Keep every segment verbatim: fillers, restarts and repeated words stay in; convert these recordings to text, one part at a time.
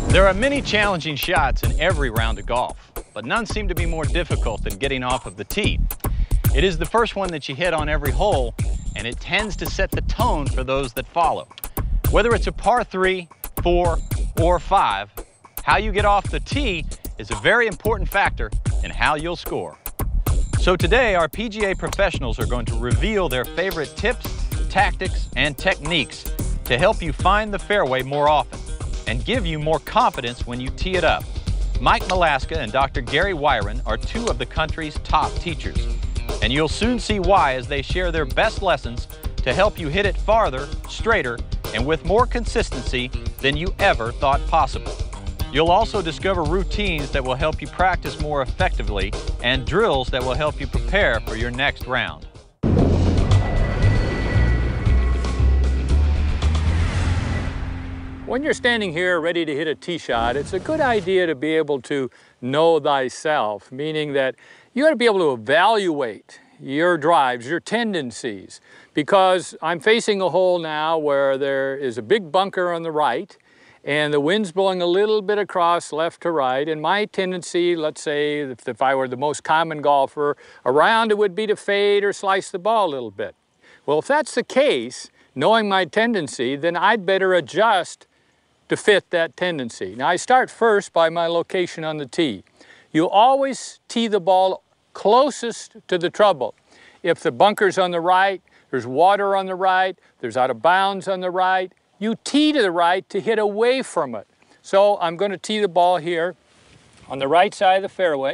There are many challenging shots in every round of golf, but none seem to be more difficult than getting off of the tee. It is the first one that you hit on every hole, and it tends to set the tone for those that follow. Whether it's a par three, four, or five, how you get off the tee is a very important factor in how you'll score. So today, our P G A professionals are going to reveal their favorite tips, tactics, and techniques to help you find the fairway more often and give you more confidence when you tee it up. Mike Malaska and Doctor Gary Wyron are two of the country's top teachers, and you'll soon see why as they share their best lessons to help you hit it farther, straighter, and with more consistency than you ever thought possible. You'll also discover routines that will help you practice more effectively and drills that will help you prepare for your next round. When you're standing here ready to hit a tee shot, it's a good idea to be able to know thyself, meaning that you got to be able to evaluate your drives, your tendencies, because I'm facing a hole now where there is a big bunker on the right and the wind's blowing a little bit across left to right, and my tendency, let's say if, if I were the most common golfer around, it would be to fade or slice the ball a little bit. Well, if that's the case, knowing my tendency, then I'd better adjust to fit that tendency. Now I start first by my location on the tee. You always tee the ball closest to the trouble. If the bunker's on the right, there's water on the right, there's out of bounds on the right, you tee to the right to hit away from it. So I'm going to tee the ball here on the right side of the fairway.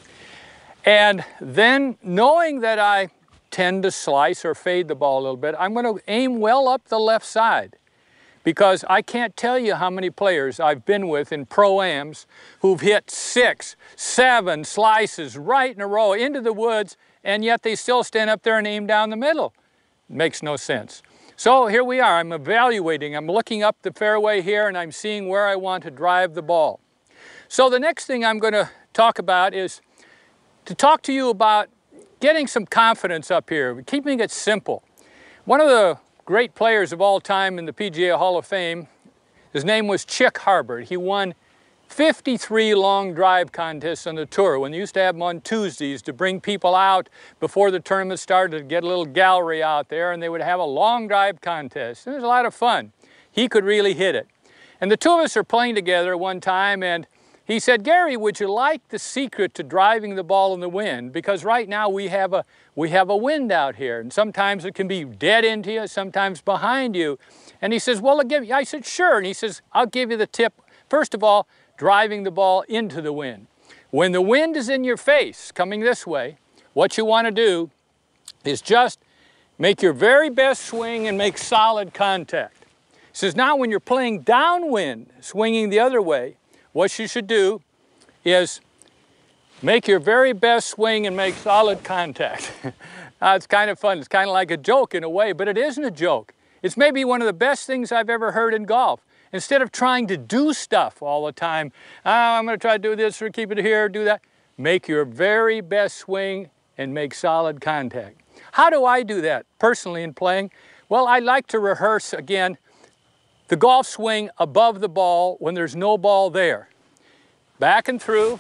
And then knowing that I tend to slice or fade the ball a little bit, I'm going to aim well up the left side. Because I can't tell you how many players I've been with in pro-ams who've hit six, seven slices right in a row into the woods, and yet they still stand up there and aim down the middle. It makes no sense. So here we are, I'm evaluating, I'm looking up the fairway here and I'm seeing where I want to drive the ball. So the next thing I'm going to talk about is to talk to you about getting some confidence up here, keeping it simple. One of the great players of all time in the P G A Hall of Fame, his name was Chick Harbert. He won fifty-three long drive contests on the tour when they used to have them on Tuesdays to bring people out before the tournament started to get a little gallery out there, and they would have a long drive contest. It was a lot of fun. He could really hit it. And the two of us are playing together one time, and he said, "Gary, would you like the secret to driving the ball in the wind? Because right now we have a we have a wind out here, and sometimes it can be dead into you, sometimes behind you." And he says, "Well, I'll give you." I said, "Sure." And he says, "I'll give you the tip. First of all, driving the ball into the wind. When the wind is in your face, coming this way, what you want to do is just make your very best swing and make solid contact." He says, "Now when you're playing downwind, swinging the other way, what you should do is make your very best swing and make solid contact." Now, it's kind of fun. It's kind of like a joke in a way, but it isn't a joke. It's maybe one of the best things I've ever heard in golf. Instead of trying to do stuff all the time, oh, I'm going to try to do this or keep it here, do that, make your very best swing and make solid contact. How do I do that personally in playing? Well, I like to rehearse, again, the golf swing above the ball when there's no ball there. Back and through.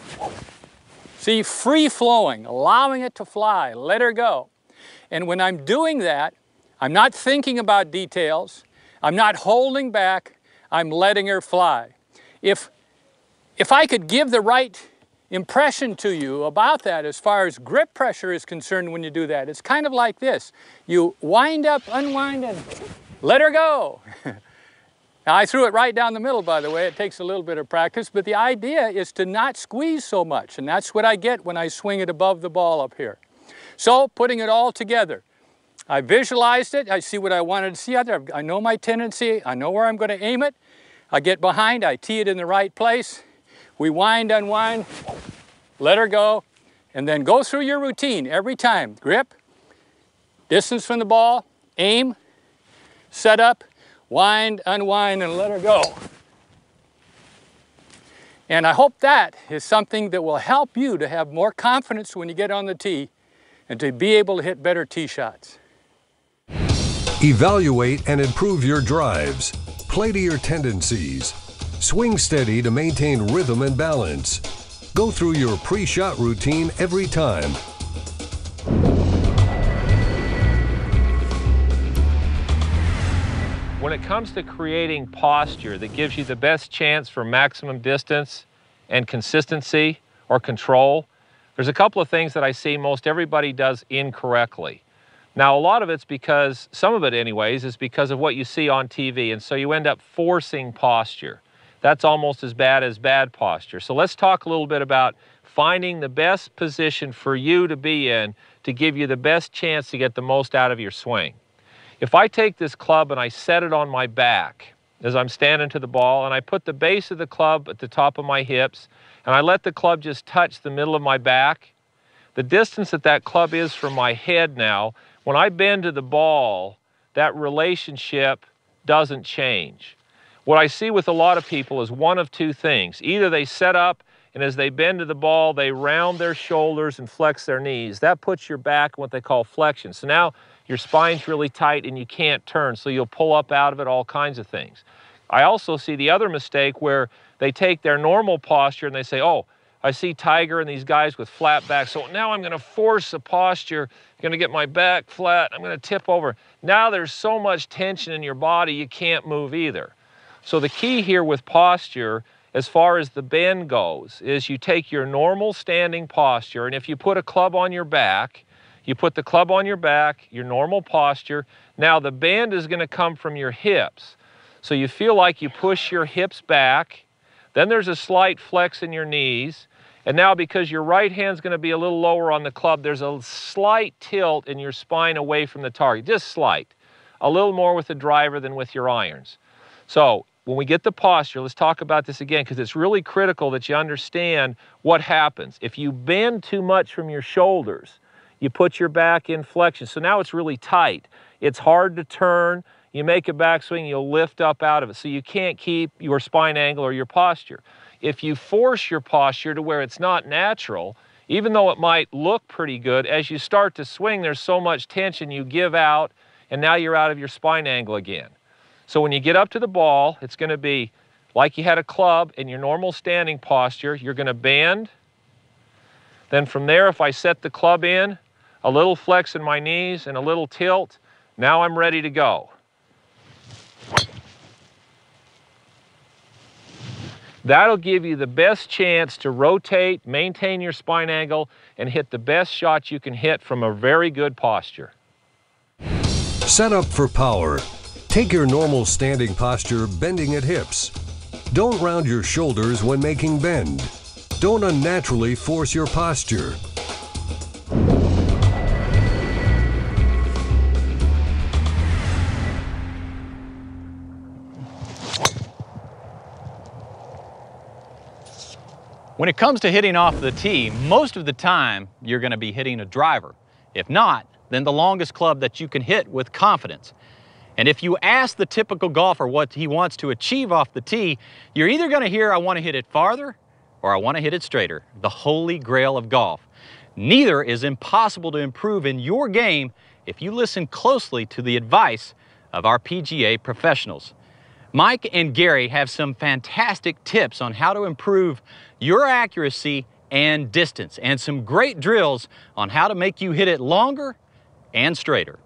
See, free flowing, allowing it to fly, let her go. And when I'm doing that, I'm not thinking about details. I'm not holding back. I'm letting her fly. If, if I could give the right impression to you about that as far as grip pressure is concerned when you do that, it's kind of like this. You wind up, unwind, and let her go. Now, I threw it right down the middle, by the way. It takes a little bit of practice, but the idea is to not squeeze so much, and that's what I get when I swing it above the ball up here. So, putting it all together, I visualized it. I see what I wanted to see out there. I know my tendency. I know where I'm going to aim it. I get behind. I tee it in the right place. We wind, unwind, let her go, and then go through your routine every time. Grip, distance from the ball, aim, set up, wind, unwind, and let her go. And I hope that is something that will help you to have more confidence when you get on the tee and to be able to hit better tee shots. Evaluate and improve your drives. Play to your tendencies. Swing steady to maintain rhythm and balance. Go through your pre-shot routine every time. When it comes to creating posture that gives you the best chance for maximum distance and consistency or control, there's a couple of things that I see most everybody does incorrectly. Now, a lot of it's because, some of it anyways, is because of what you see on T V, and so you end up forcing posture. That's almost as bad as bad posture. So let's talk a little bit about finding the best position for you to be in to give you the best chance to get the most out of your swing. If I take this club and I set it on my back as I'm standing to the ball, and I put the base of the club at the top of my hips, and I let the club just touch the middle of my back, the distance that that club is from my head now, when I bend to the ball, that relationship doesn't change. What I see with a lot of people is one of two things. Either they set up, and as they bend to the ball, they round their shoulders and flex their knees. That puts your back in what they call flexion. So now your spine's really tight and you can't turn, so you'll pull up out of it, all kinds of things. I also see the other mistake where they take their normal posture and they say, oh, I see Tiger and these guys with flat backs, so now I'm gonna force a posture, I'm gonna get my back flat, I'm gonna tip over. Now there's so much tension in your body, you can't move either. So the key here with posture, as far as the bend goes, is you take your normal standing posture, and if you put a club on your back, you put the club on your back, your normal posture. Now the bend is going to come from your hips. So you feel like you push your hips back, then there's a slight flex in your knees, and now because your right hand's going to be a little lower on the club, there's a slight tilt in your spine away from the target, just slight. A little more with the driver than with your irons. So when we get the posture, let's talk about this again, because it's really critical that you understand what happens. If you bend too much from your shoulders, you put your back in flexion. So now it's really tight. It's hard to turn. You make a backswing, you'll lift up out of it. So you can't keep your spine angle or your posture. If you force your posture to where it's not natural, even though it might look pretty good, as you start to swing, there's so much tension, you give out, and now you're out of your spine angle again. So when you get up to the ball, it's going to be like you had a club in your normal standing posture. You're going to bend. Then from there, if I set the club in, a little flex in my knees and a little tilt, now I'm ready to go. That'll give you the best chance to rotate, maintain your spine angle, and hit the best shot you can hit from a very good posture. Set up for power. Take your normal standing posture, bending at hips. Don't round your shoulders when making bend. Don't unnaturally force your posture. When it comes to hitting off the tee, most of the time you're going to be hitting a driver. If not, then the longest club that you can hit with confidence. And if you ask the typical golfer what he wants to achieve off the tee, you're either going to hear, I want to hit it farther, or I want to hit it straighter, the holy grail of golf. Neither is impossible to improve in your game if you listen closely to the advice of our P G A professionals. Mike and Gary have some fantastic tips on how to improve your accuracy and distance, and some great drills on how to make you hit it longer and straighter.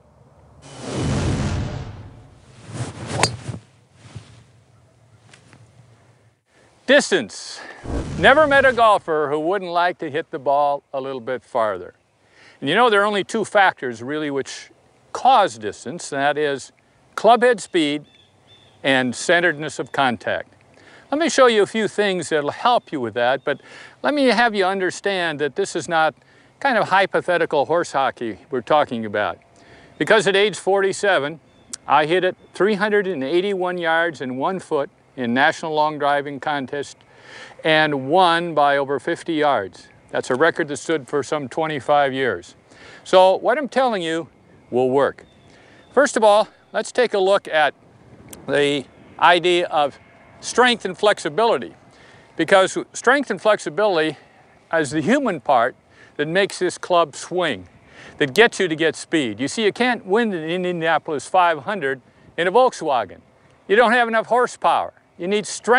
Distance. Never met a golfer who wouldn't like to hit the ball a little bit farther. And you know, there are only two factors really which cause distance, and that is club head speed and centeredness of contact. Let me show you a few things that'll help you with that, but let me have you understand that this is not kind of hypothetical horse hockey we're talking about. Because at age forty-seven, I hit it three hundred eighty-one yards and one foot in national long driving contest and won by over fifty yards. That's a record that stood for some twenty-five years. So what I'm telling you will work. First of all, let's take a look at the idea of strength and flexibility, because strength and flexibility is the human part that makes this club swing, that gets you to get speed. You see, you can't win the Indianapolis five hundred in a Volkswagen. You don't have enough horsepower. You need strength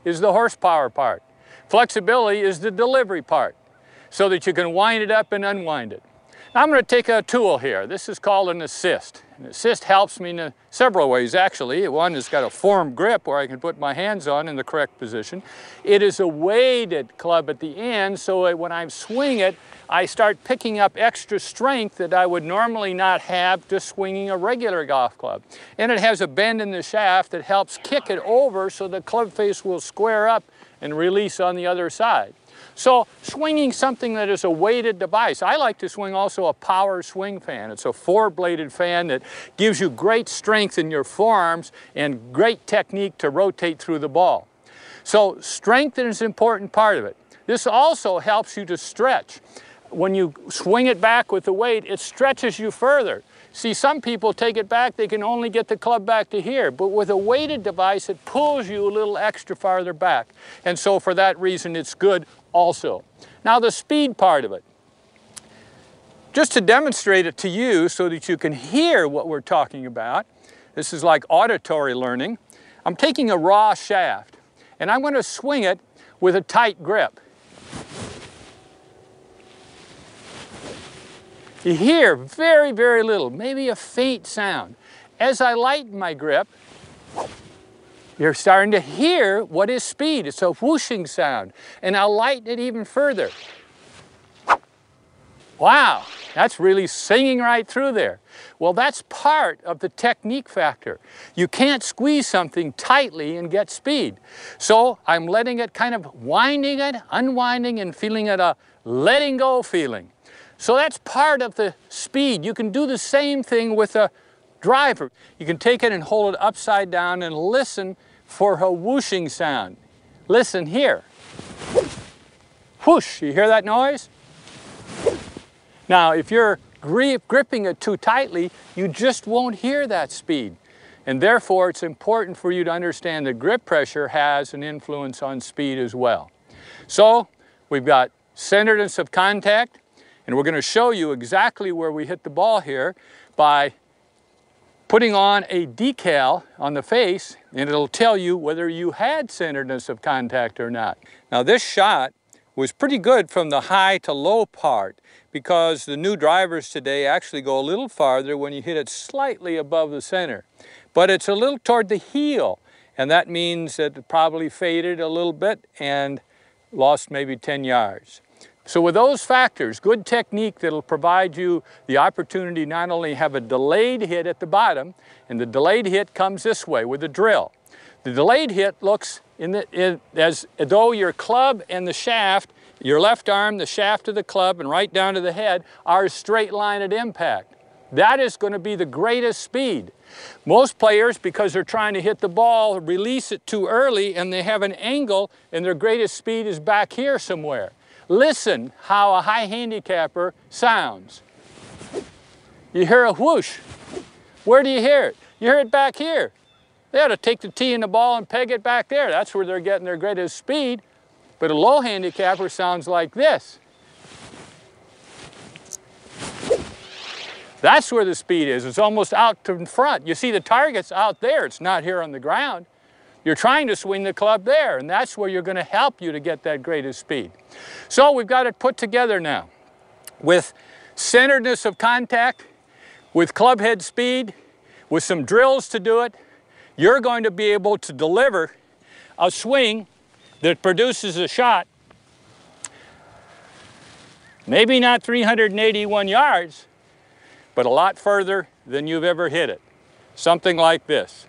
is the horsepower part. Flexibility is the delivery part, so that you can wind it up and unwind it. Now I'm going to take a tool here. This is called an assist. An assist helps me in several ways, actually. One has got a form grip where I can put my hands on in the correct position. It is a weighted club at the end, so that when I swing it, I start picking up extra strength that I would normally not have just swinging a regular golf club. And it has a bend in the shaft that helps kick it over so the club face will square up and release on the other side. So swinging something that is a weighted device. I like to swing also a power swing fan. It's a four-bladed fan that gives you great strength in your forearms and great technique to rotate through the ball. So strength is an important part of it. This also helps you to stretch. When you swing it back with the weight, it stretches you further. See, some people take it back, they can only get the club back to here, but with a weighted device, it pulls you a little extra farther back. And so for that reason, it's good also. Now the speed part of it. Just to demonstrate it to you so that you can hear what we're talking about, this is like auditory learning. I'm taking a raw shaft, and I'm going to swing it with a tight grip. You hear very, very little, maybe a faint sound. As I lighten my grip, you're starting to hear what is speed. It's a whooshing sound. And I'll lighten it even further. Wow, that's really singing right through there. Well, that's part of the technique factor. You can't squeeze something tightly and get speed. So I'm letting it kind of winding it, unwinding, and feeling it a letting go feeling. So that's part of the speed. You can do the same thing with a driver. You can take it and hold it upside down and listen for a whooshing sound. Listen here. Whoosh, you hear that noise? Now, if you're gri gripping it too tightly, you just won't hear that speed. And therefore, it's important for you to understand that grip pressure has an influence on speed as well. So, we've got centeredness of contact, and we're going to show you exactly where we hit the ball here by putting on a decal on the face, and it'll tell you whether you had centeredness of contact or not. Now this shot was pretty good from the high to low part, because the new drivers today actually go a little farther when you hit it slightly above the center. But it's a little toward the heel, and that means that it probably faded a little bit and lost maybe ten yards. So with those factors, good technique that'll provide you the opportunity not only have a delayed hit at the bottom, and the delayed hit comes this way with a drill. The delayed hit looks in the, in, as though your club and the shaft, your left arm, the shaft of the club, and right down to the head are a straight line at impact. That is going to be the greatest speed. Most players, because they're trying to hit the ball, release it too early, and they have an angle, and their greatest speed is back here somewhere. Listen how a high handicapper sounds. You hear a whoosh. Where do you hear it? You hear it back here. They ought to take the tee and the ball and peg it back there. That's where they're getting their greatest speed. But a low handicapper sounds like this. That's where the speed is. It's almost out in front. You see the target's out there. It's not here on the ground. You're trying to swing the club there, and that's where you're going to help you to get that greatest speed. So we've got it put together now with centeredness of contact, with club head speed, with some drills to do it. You're going to be able to deliver a swing that produces a shot, maybe not three hundred eighty-one yards, but a lot further than you've ever hit it. Something like this.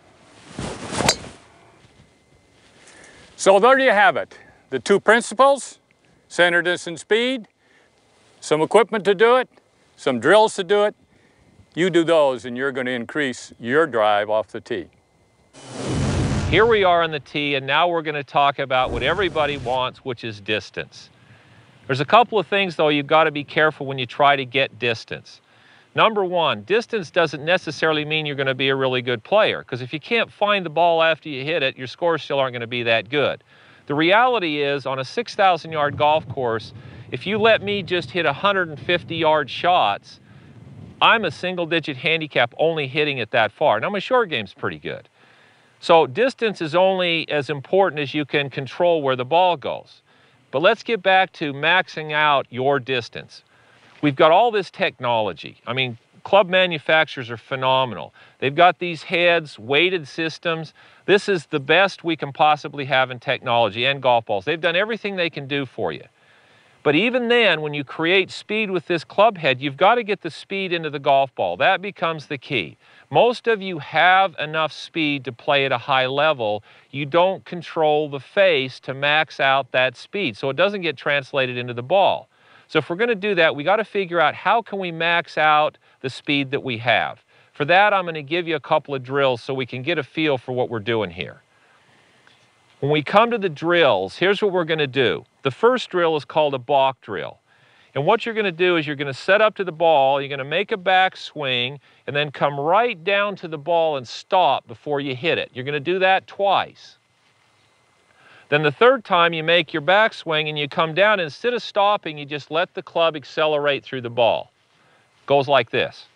So there you have it. The two principles, centeredness and speed, some equipment to do it, some drills to do it. You do those and you're going to increase your drive off the tee. Here we are on the tee, and now we're going to talk about what everybody wants, which is distance. There's a couple of things, though, you've got to be careful when you try to get distance. Number one, distance doesn't necessarily mean you're going to be a really good player, because if you can't find the ball after you hit it, your scores still aren't going to be that good. The reality is, on a six thousand yard golf course, if you let me just hit one hundred fifty yard shots, I'm a single-digit handicap only hitting it that far. Now, my short game's pretty good. So distance is only as important as you can control where the ball goes. But let's get back to maxing out your distance. We've got all this technology. I mean, club manufacturers are phenomenal. They've got these heads, weighted systems. This is the best we can possibly have in technology and golf balls. They've done everything they can do for you. But even then, when you create speed with this club head, you've got to get the speed into the golf ball. That becomes the key. Most of you have enough speed to play at a high level. You don't control the face to max out that speed, so it doesn't get translated into the ball. So if we're going to do that, we got to figure out how can we max out the speed that we have. For that, I'm going to give you a couple of drills so we can get a feel for what we're doing here. When we come to the drills, here's what we're going to do. The first drill is called a balk drill. And what you're going to do is you're going to set up to the ball, you're going to make a back swing, and then come right down to the ball and stop before you hit it. You're going to do that twice. Then the third time you make your backswing and you come down, and instead of stopping, you just let the club accelerate through the ball. It goes like this.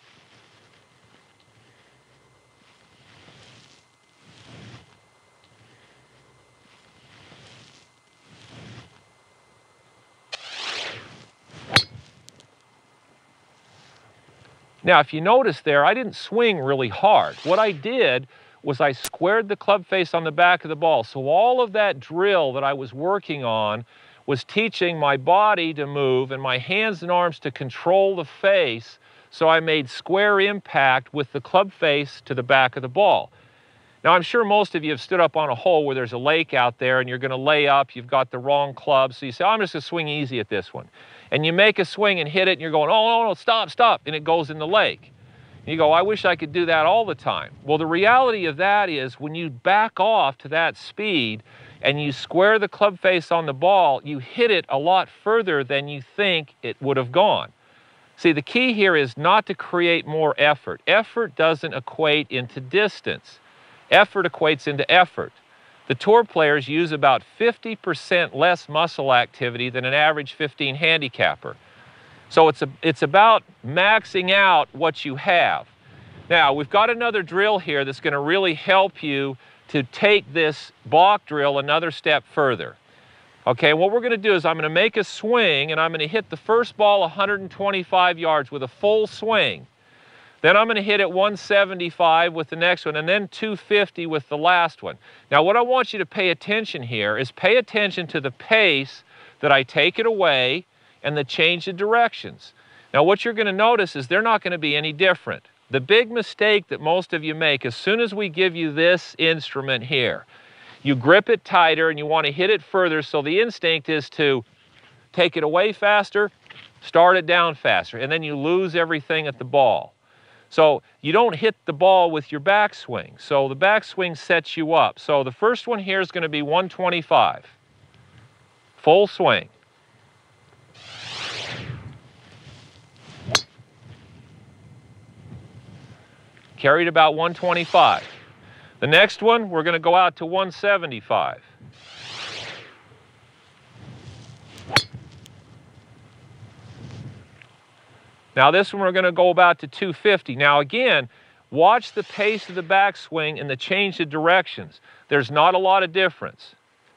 Now, if you notice there, I didn't swing really hard. What I did was I squared the club face on the back of the ball. So all of that drill that I was working on was teaching my body to move and my hands and arms to control the face, so I made square impact with the club face to the back of the ball. Now, I'm sure most of you have stood up on a hole where there's a lake out there and you're going to lay up, you've got the wrong club, so you say, oh, I'm just going to swing easy at this one. And you make a swing and hit it and you're going, oh, no, no, stop, stop, and it goes in the lake. And you go, I wish I could do that all the time. Well, the reality of that is when you back off to that speed and you square the club face on the ball, you hit it a lot further than you think it would have gone. See, the key here is not to create more effort. Effort doesn't equate into distance. Effort equates into effort. The tour players use about fifty percent less muscle activity than an average fifteen handicapper. So it's, a, it's about maxing out what you have. Now, we've got another drill here that's going to really help you to take this balk drill another step further. Okay, what we're going to do is I'm going to make a swing and I'm going to hit the first ball one hundred twenty-five yards with a full swing. Then I'm going to hit it one seventy-five with the next one, and then two fifty with the last one. Now, what I want you to pay attention here is pay attention to the pace that I take it away and the change of directions. Now, what you're going to notice is they're not going to be any different. The big mistake that most of you make, as soon as we give you this instrument here, you grip it tighter and you want to hit it further, so the instinct is to take it away faster, start it down faster, and then you lose everything at the ball. So you don't hit the ball with your backswing. So the backswing sets you up. So the first one here is going to be one twenty-five. Full swing. Carried about one twenty-five. The next one, we're going to go out to one seventy-five. Now this one we're going to go about to two fifty. Now again, watch the pace of the backswing and the change of directions. There's not a lot of difference.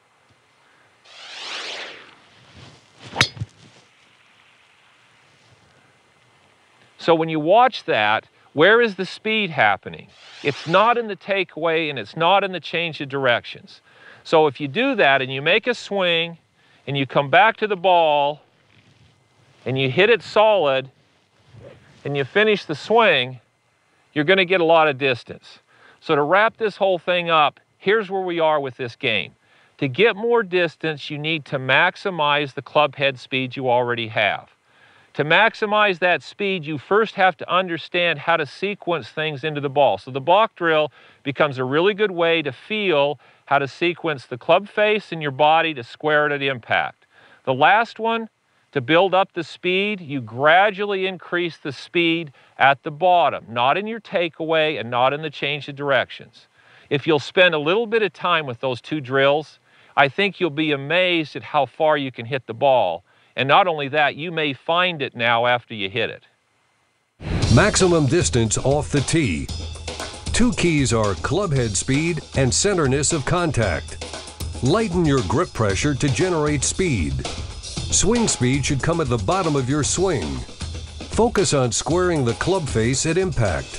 So when you watch that, where is the speed happening? It's not in the takeaway and it's not in the change of directions. So if you do that and you make a swing and you come back to the ball and you hit it solid, and you finish the swing, you're going to get a lot of distance. So to wrap this whole thing up, here's where we are with this game. To get more distance, you need to maximize the club head speed you already have. To maximize that speed, you first have to understand how to sequence things into the ball. So the balk drill becomes a really good way to feel how to sequence the club face and your body to square it at impact. The last one, to build up the speed, you gradually increase the speed at the bottom, not in your takeaway and not in the change of directions. If you'll spend a little bit of time with those two drills, I think you'll be amazed at how far you can hit the ball. And not only that, you may find it now after you hit it. Maximum distance off the tee. two two keys are club head speed and centerness of contact. Lighten your grip pressure to generate speed. Swing speed should come at the bottom of your swing. Focus on squaring the club face at impact.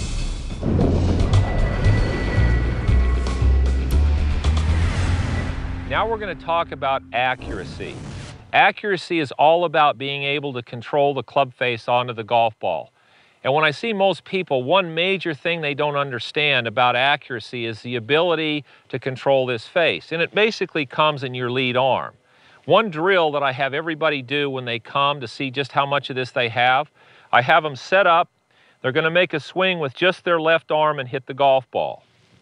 Now we're going to talk about accuracy. Accuracy is all about being able to control the club face onto the golf ball. And when I see most people, one major thing they don't understand about accuracy is the ability to control this face. And it basically comes in your lead arm. One drill that I have everybody do when they come to see just how much of this they have, I have them set up. They're going to make a swing with just their left arm and hit the golf ball.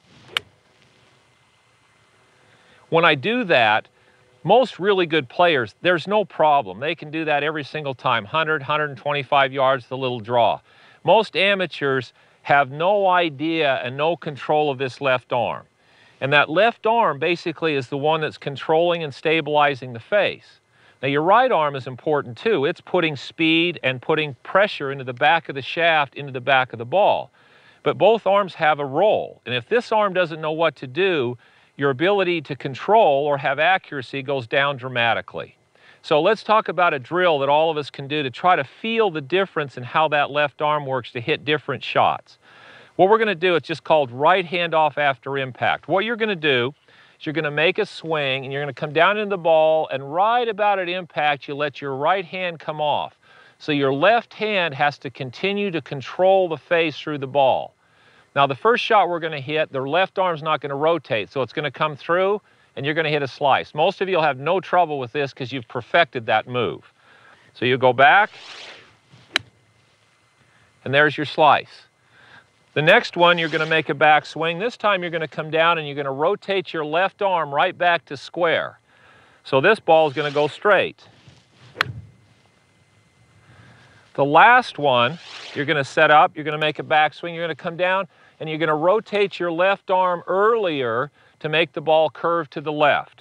When I do that, most really good players, there's no problem. They can do that every single time, one hundred, one hundred twenty-five yards, the little draw. Most amateurs have no idea and no control of this left arm. And that left arm basically is the one that's controlling and stabilizing the face. Now your right arm is important too. It's putting speed and putting pressure into the back of the shaft, into the back of the ball. But both arms have a role. And if this arm doesn't know what to do, your ability to control or have accuracy goes down dramatically. So let's talk about a drill that all of us can do to try to feel the difference in how that left arm works to hit different shots. What we're going to do, it's just called right hand off after impact. What you're going to do is you're going to make a swing and you're going to come down into the ball, and right about at impact you let your right hand come off. So your left hand has to continue to control the face through the ball. Now the first shot we're going to hit, the left arm's not going to rotate, so it's going to come through and you're going to hit a slice. Most of you will have no trouble with this because you've perfected that move. So you go back, and there's your slice. The next one, you're going to make a back swing. This time you're going to come down and you're going to rotate your left arm right back to square. So this ball is going to go straight. The last one, you're going to set up, you're going to make a back swing, you're going to come down, and you're going to rotate your left arm earlier to make the ball curve to the left.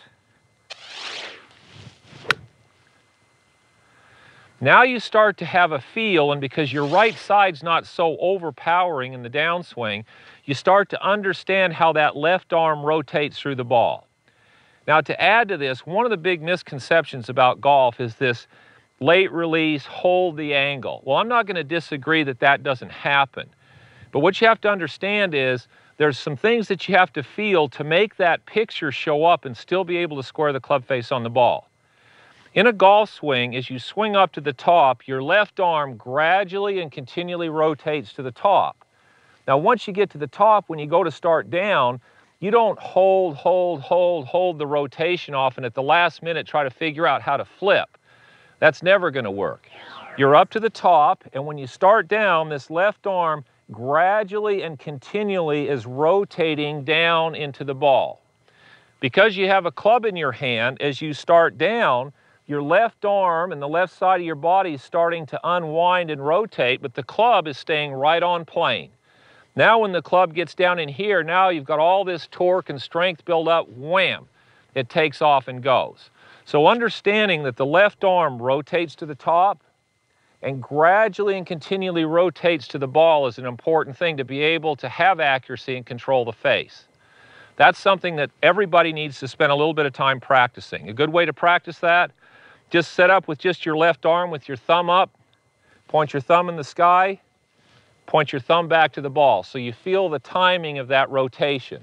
Now you start to have a feel, and because your right side's not so overpowering in the downswing, you start to understand how that left arm rotates through the ball. Now to add to this, one of the big misconceptions about golf is this late release, hold the angle. Well, I'm not going to disagree that that doesn't happen. But what you have to understand is there's some things that you have to feel to make that picture show up and still be able to square the club face on the ball. In a golf swing, as you swing up to the top, your left arm gradually and continually rotates to the top. Now, once you get to the top, when you go to start down, you don't hold, hold, hold, hold the rotation off and at the last minute try to figure out how to flip. That's never going to work. You're up to the top, and when you start down, this left arm gradually and continually is rotating down into the ball. Because you have a club in your hand, as you start down, your left arm and the left side of your body is starting to unwind and rotate, but the club is staying right on plane. Now when the club gets down in here, now you've got all this torque and strength built up, wham, it takes off and goes. So understanding that the left arm rotates to the top and gradually and continually rotates to the ball is an important thing to be able to have accuracy and control the face. That's something that everybody needs to spend a little bit of time practicing. A good way to practice that, just set up with just your left arm with your thumb up, point your thumb in the sky, point your thumb back to the ball so you feel the timing of that rotation.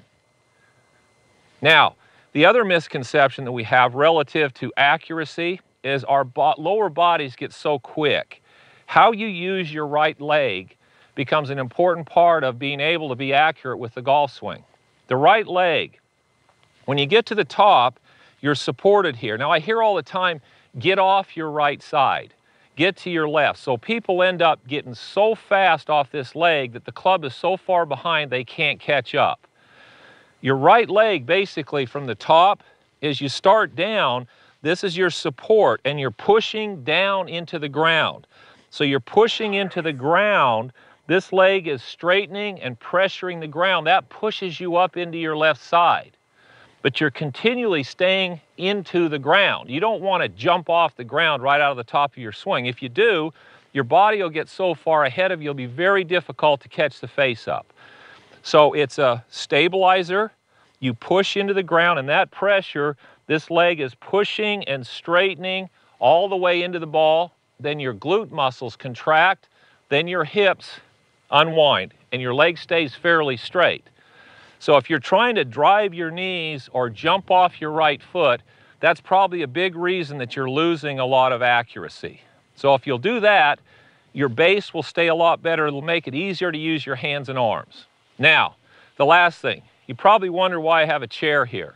Now, the other misconception that we have relative to accuracy is our bo- lower bodies get so quick. How you use your right leg becomes an important part of being able to be accurate with the golf swing. The right leg, when you get to the top, you're supported here. Now I hear all the time, get off your right side, get to your left. So people end up getting so fast off this leg that the club is so far behind they can't catch up. Your right leg, basically from the top, as you start down, this is your support and you're pushing down into the ground. So you're pushing into the ground, this leg is straightening and pressuring the ground. That pushes you up into your left side. But you're continually staying into the ground. You don't want to jump off the ground right out of the top of your swing. If you do, your body will get so far ahead of you, it'll be very difficult to catch the face up. So it's a stabilizer. You push into the ground, and that pressure, this leg is pushing and straightening all the way into the ball. Then your glute muscles contract, then your hips unwind, and your leg stays fairly straight. So if you're trying to drive your knees or jump off your right foot, that's probably a big reason that you're losing a lot of accuracy. So if you'll do that, your base will stay a lot better. It'll make it easier to use your hands and arms. Now, the last thing, you probably wonder why I have a chair here.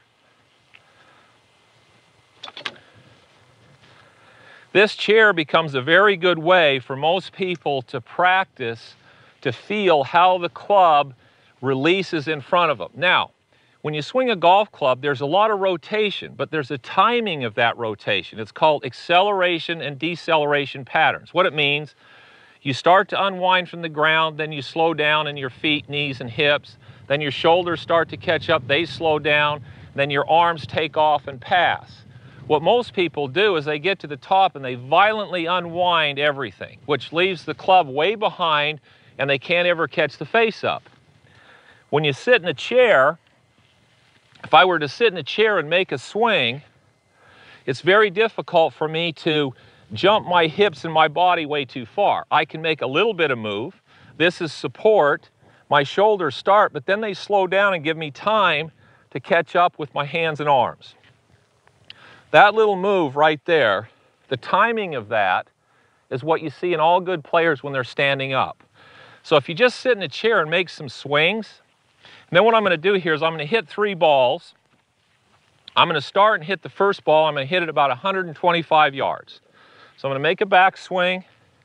This chair becomes a very good way for most people to practice, to feel how the club releases in front of them. Now, when you swing a golf club, there's a lot of rotation, but there's a timing of that rotation. It's called acceleration and deceleration patterns. What it means, you start to unwind from the ground, then you slow down in your feet, knees, and hips. Then your shoulders start to catch up, they slow down. Then your arms take off and pass. What most people do is they get to the top and they violently unwind everything, which leaves the club way behind and they can't ever catch the face up. When you sit in a chair, if I were to sit in a chair and make a swing, it's very difficult for me to jump my hips and my body way too far. I can make a little bit of move. This is support. My shoulders start, but then they slow down and give me time to catch up with my hands and arms. That little move right there, the timing of that is what you see in all good players when they're standing up. So if you just sit in a chair and make some swings, and then what I'm going to do here is I'm going to hit three balls. I'm going to start and hit the first ball. I'm going to hit it about one hundred twenty-five yards. So I'm going to make a back swing.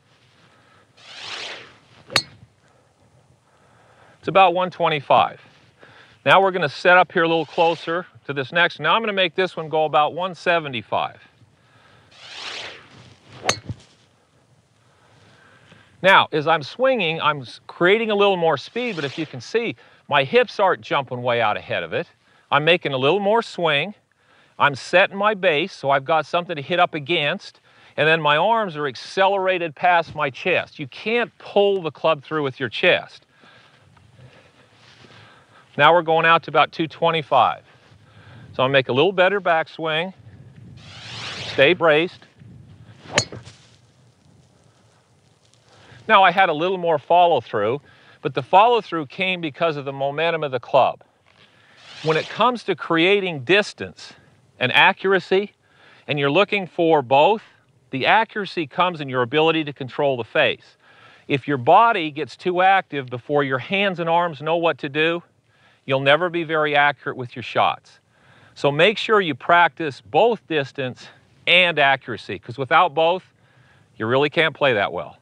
It's about one twenty-five. Now we're going to set up here a little closer to this next. Now I'm going to make this one go about one seventy-five. Now, as I'm swinging, I'm creating a little more speed, but if you can see, my hips aren't jumping way out ahead of it. I'm making a little more swing. I'm setting my base, so I've got something to hit up against, and then my arms are accelerated past my chest. You can't pull the club through with your chest. Now we're going out to about two twenty-five. So I'll make a little better backswing. Stay braced. Now I had a little more follow through, but the follow through came because of the momentum of the club. When it comes to creating distance and accuracy, and you're looking for both, the accuracy comes in your ability to control the face. If your body gets too active before your hands and arms know what to do, you'll never be very accurate with your shots. So make sure you practice both distance and accuracy, because without both, you really can't play that well.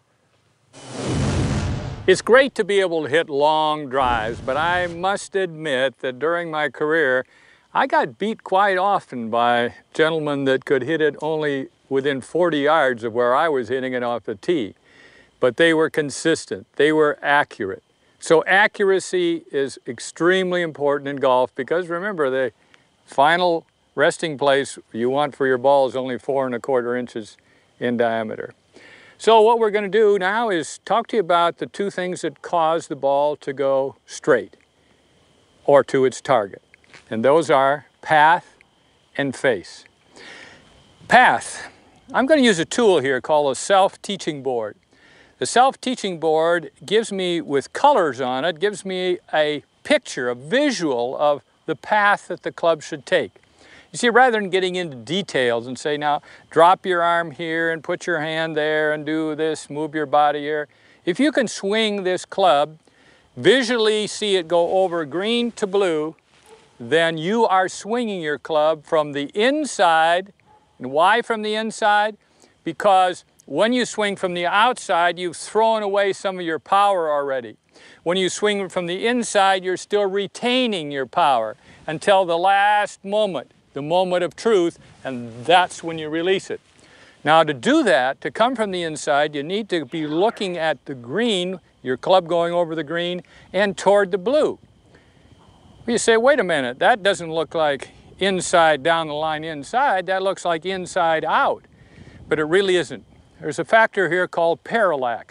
It's great to be able to hit long drives, but I must admit that during my career, I got beat quite often by gentlemen that could hit it only within forty yards of where I was hitting it off the tee. But they were consistent, they were accurate. So accuracy is extremely important in golf because remember, the final resting place you want for your ball is only four and a quarter inches in diameter. So what we're going to do now is talk to you about the two things that cause the ball to go straight or to its target. And those are path and face. Path. I'm going to use a tool here called a self-teaching board. The self-teaching board gives me, with colors on it, gives me a picture, a visual of the path that the club should take. You see, rather than getting into details and say, now, drop your arm here and put your hand there and do this, move your body here. If you can swing this club, visually see it go over green to blue, then you are swinging your club from the inside. And why from the inside? Because when you swing from the outside, you've thrown away some of your power already. When you swing from the inside, you're still retaining your power until the last moment, the moment of truth, and that's when you release it. Now to do that, to come from the inside, you need to be looking at the green, your club going over the green, and toward the blue. You say, wait a minute, that doesn't look like inside, down the line inside, that looks like inside out. But it really isn't. There's a factor here called parallax.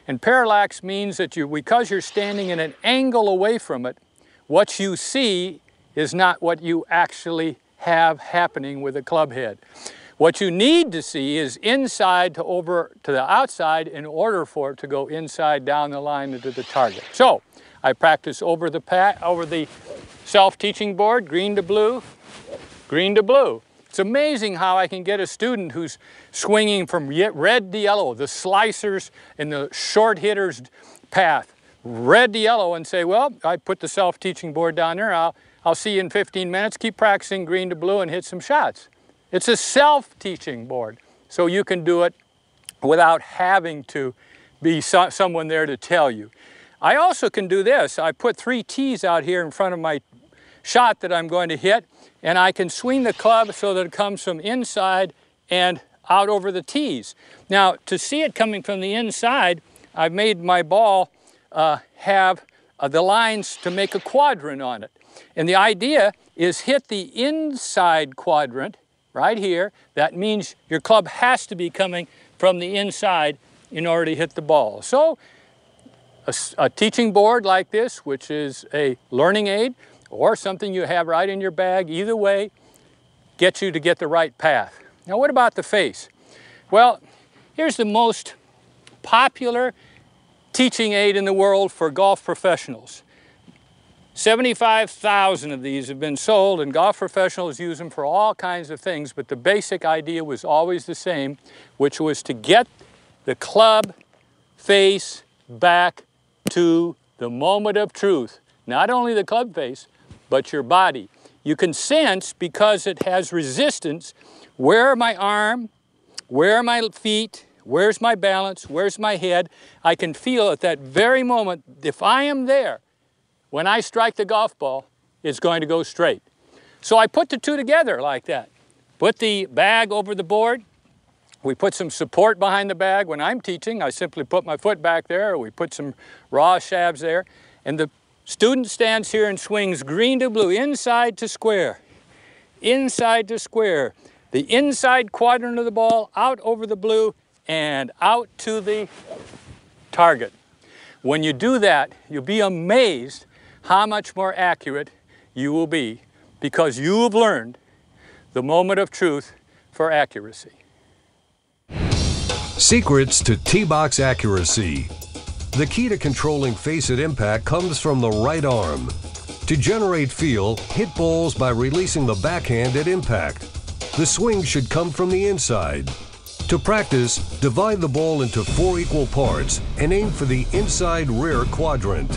And parallax means that you, because you're standing in an angle away from it, what you see is not what you actually have happening with the club head. What you need to see is inside to over to the outside in order for it to go inside down the line into the target. So I practice over the pat, over the self-teaching board, green to blue, green to blue. It's amazing how I can get a student who's swinging from red to yellow, the slicers and the short hitters path, red to yellow, and say, well, I put the self-teaching board down there, I'll, I'll see you in fifteen minutes, keep practicing green to blue and hit some shots. It's a self-teaching board, so you can do it without having to be so someone there to tell you. I also can do this. I put three tees out here in front of my shot that I'm going to hit, and I can swing the club so that it comes from inside and out over the tees. Now, to see it coming from the inside, I've made my ball uh, have uh, the lines to make a quadrant on it. And the idea is hit the inside quadrant right here. That means your club has to be coming from the inside in order to hit the ball. So a, a teaching board like this, which is a learning aid, or something you have right in your bag, either way, gets you to get the right path. Now, what about the face? Well, here's the most popular teaching aid in the world for golf professionals. seventy-five thousand of these have been sold, and golf professionals use them for all kinds of things, but the basic idea was always the same, which was to get the club face back to the moment of truth. Not only the club face, but your body. You can sense, because it has resistance, where are my arm, where are my feet, where's my balance, where's my head. I can feel at that very moment, if I am there, when I strike the golf ball, it's going to go straight. So I put the two together like that. Put the bag over the board. We put some support behind the bag. When I'm teaching, I simply put my foot back there, or we put some raw shabs there, and the student stands here and swings green to blue, inside to square, inside to square. The inside quadrant of the ball out over the blue and out to the target. When you do that, you'll be amazed how much more accurate you will be, because you have learned the moment of truth for accuracy. Secrets to tee box accuracy. The key to controlling face at impact comes from the right arm. To generate feel, hit balls by releasing the backhand at impact. The swing should come from the inside. To practice, divide the ball into four equal parts and aim for the inside rear quadrant.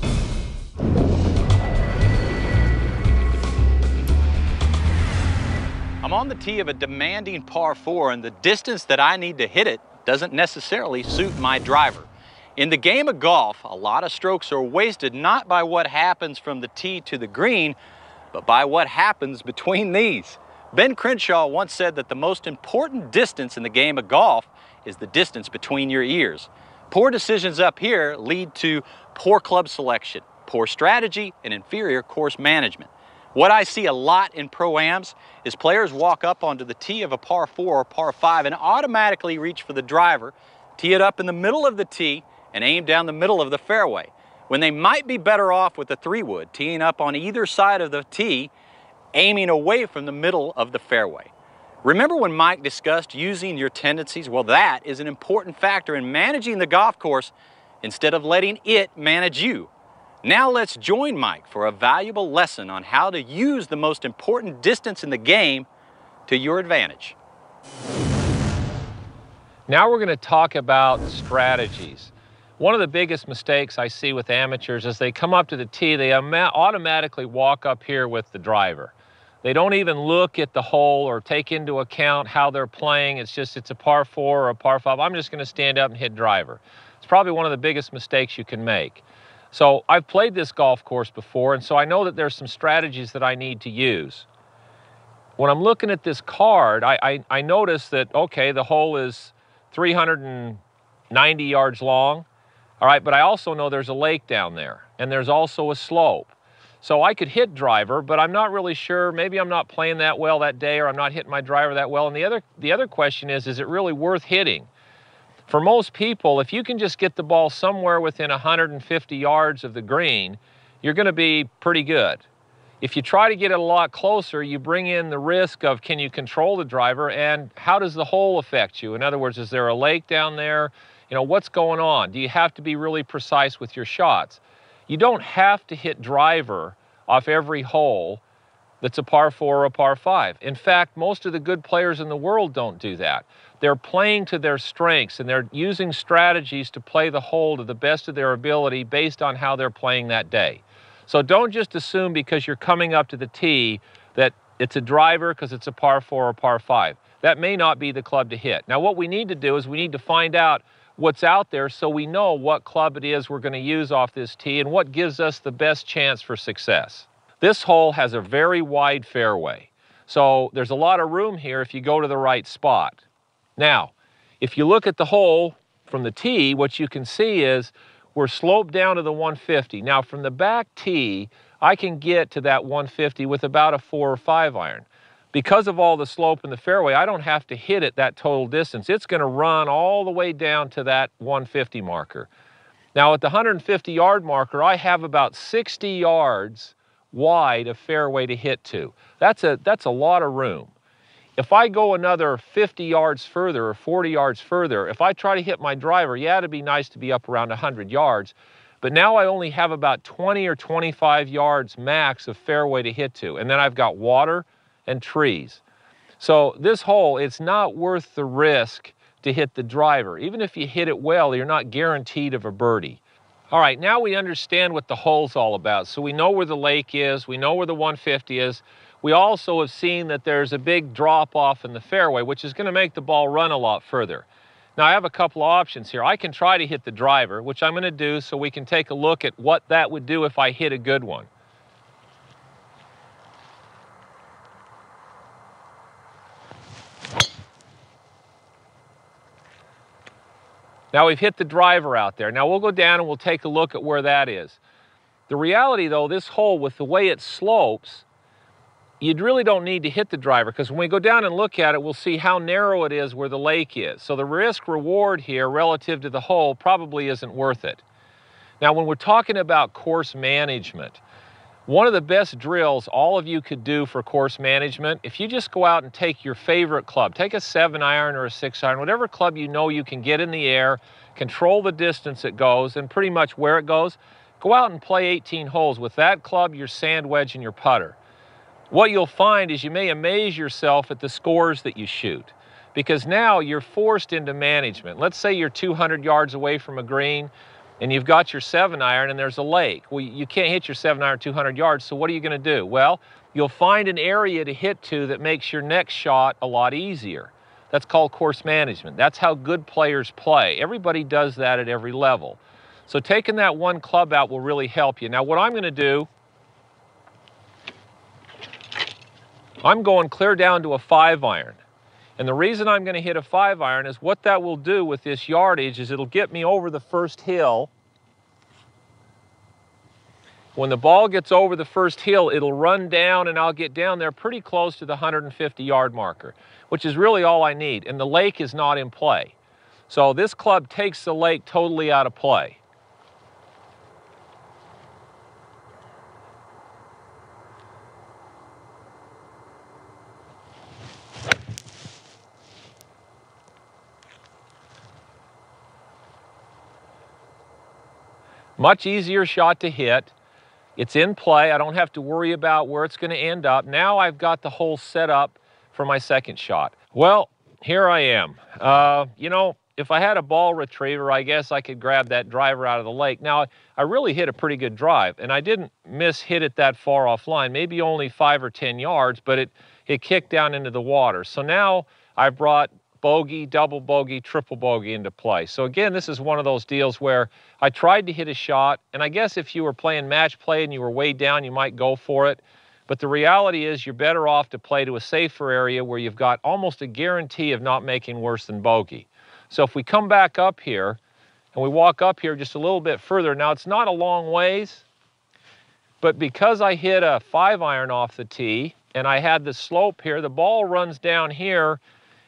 I'm on the tee of a demanding par four, and the distance that I need to hit it doesn't necessarily suit my driver. In the game of golf, a lot of strokes are wasted not by what happens from the tee to the green, but by what happens between these. Ben Crenshaw once said that the most important distance in the game of golf is the distance between your ears. Poor decisions up here lead to poor club selection, poor strategy, and inferior course management. What I see a lot in pro-ams is players walk up onto the tee of a par four or par five and automatically reach for the driver, tee it up in the middle of the tee, and aim down the middle of the fairway, when they might be better off with a three-wood, teeing up on either side of the tee, aiming away from the middle of the fairway. Remember when Mike discussed using your tendencies? Well, that is an important factor in managing the golf course instead of letting it manage you. Now let's join Mike for a valuable lesson on how to use the most important distance in the game to your advantage. Now we're going to talk about strategies. One of the biggest mistakes I see with amateurs is they come up to the tee, they automatically walk up here with the driver. They don't even look at the hole or take into account how they're playing. It's just, it's a par four or a par five. I'm just going to stand up and hit driver. It's probably one of the biggest mistakes you can make. So I've played this golf course before, and so I know that there's some strategies that I need to use. When I'm looking at this card, I, I, I notice that, okay, the hole is three hundred ninety yards long. All right, but I also know there's a lake down there, and there's also a slope. So I could hit driver, but I'm not really sure. Maybe I'm not playing that well that day, or I'm not hitting my driver that well. And the other, the other question is, is it really worth hitting? For most people, if you can just get the ball somewhere within one hundred fifty yards of the green, you're going to be pretty good. If you try to get it a lot closer, you bring in the risk of, can you control the driver, and how does the hole affect you? In other words, is there a lake down there? You know, what's going on? Do you have to be really precise with your shots? You don't have to hit driver off every hole that's a par four or a par five. In fact, most of the good players in the world don't do that. They're playing to their strengths, and they're using strategies to play the hole to the best of their ability based on how they're playing that day. So don't just assume because you're coming up to the tee that it's a driver because it's a par four or par five. That may not be the club to hit. Now, what we need to do is we need to find out what's out there so we know what club it is we're going to use off this tee and what gives us the best chance for success. This hole has a very wide fairway, so there's a lot of room here if you go to the right spot. Now, if you look at the hole from the tee, what you can see is we're sloped down to the one fifty. Now, from the back tee, I can get to that one fifty with about a four or five iron. Because of all the slope in the fairway, I don't have to hit it that total distance. It's going to run all the way down to that one fifty marker. Now, at the one hundred fifty yard marker, I have about sixty yards wide of fairway to hit to. That's a, that's a lot of room. If I go another fifty yards further or forty yards further, if I try to hit my driver, yeah, it'd be nice to be up around one hundred yards, but now I only have about twenty or twenty-five yards max of fairway to hit to, and then I've got water and trees. So this hole, it's not worth the risk to hit the driver. Even if you hit it well, you're not guaranteed of a birdie. All right, now we understand what the hole's all about. So we know where the lake is, we know where the one fifty is. We also have seen that there's a big drop off in the fairway, which is going to make the ball run a lot further. Now I have a couple of options here. I can try to hit the driver, which I'm going to do so we can take a look at what that would do if I hit a good one. Now we've hit the driver out there. Now we'll go down and we'll take a look at where that is. The reality though, this hole, with the way it slopes, you really don't need to hit the driver, because when we go down and look at it, we'll see how narrow it is where the lake is. So the risk reward here relative to the hole probably isn't worth it. Now when we're talking about course management, one of the best drills all of you could do for course management, if you just go out and take your favorite club, take a seven iron or a six iron, whatever club you know you can get in the air, control the distance it goes and pretty much where it goes, go out and play eighteen holes with that club, your sand wedge, and your putter. What you'll find is you may amaze yourself at the scores that you shoot, because now you're forced into management. Let's say you're two hundred yards away from a green, and you've got your seven iron and there's a lake. Well, you can't hit your seven iron two hundred yards, so what are you going to do? Well, you'll find an area to hit to that makes your next shot a lot easier. That's called course management. That's how good players play. Everybody does that at every level. So taking that one club out will really help you. Now what I'm going to do, I'm going clear down to a five iron. And the reason I'm going to hit a five iron is what that will do with this yardage is it'll get me over the first hill. When the ball gets over the first hill, it'll run down and I'll get down there pretty close to the one hundred fifty yard marker, which is really all I need. And the lake is not in play. So this club takes the lake totally out of play. Much easier shot to hit. It's in play. I don't have to worry about where it's going to end up. Now I've got the hole set up for my second shot. Well, here I am. Uh, you know, if I had a ball retriever, I guess I could grab that driver out of the lake. Now, I really hit a pretty good drive, and I didn't miss hit it that far offline, maybe only five or ten yards, but it, it kicked down into the water. So now I've brought bogey, double bogey, triple bogey into play. So again, this is one of those deals where I tried to hit a shot, and I guess if you were playing match play and you were way down, you might go for it. But the reality is you're better off to play to a safer area where you've got almost a guarantee of not making worse than bogey. So if we come back up here and we walk up here just a little bit further, now it's not a long ways, but because I hit a five iron off the tee and I had the slope here, the ball runs down here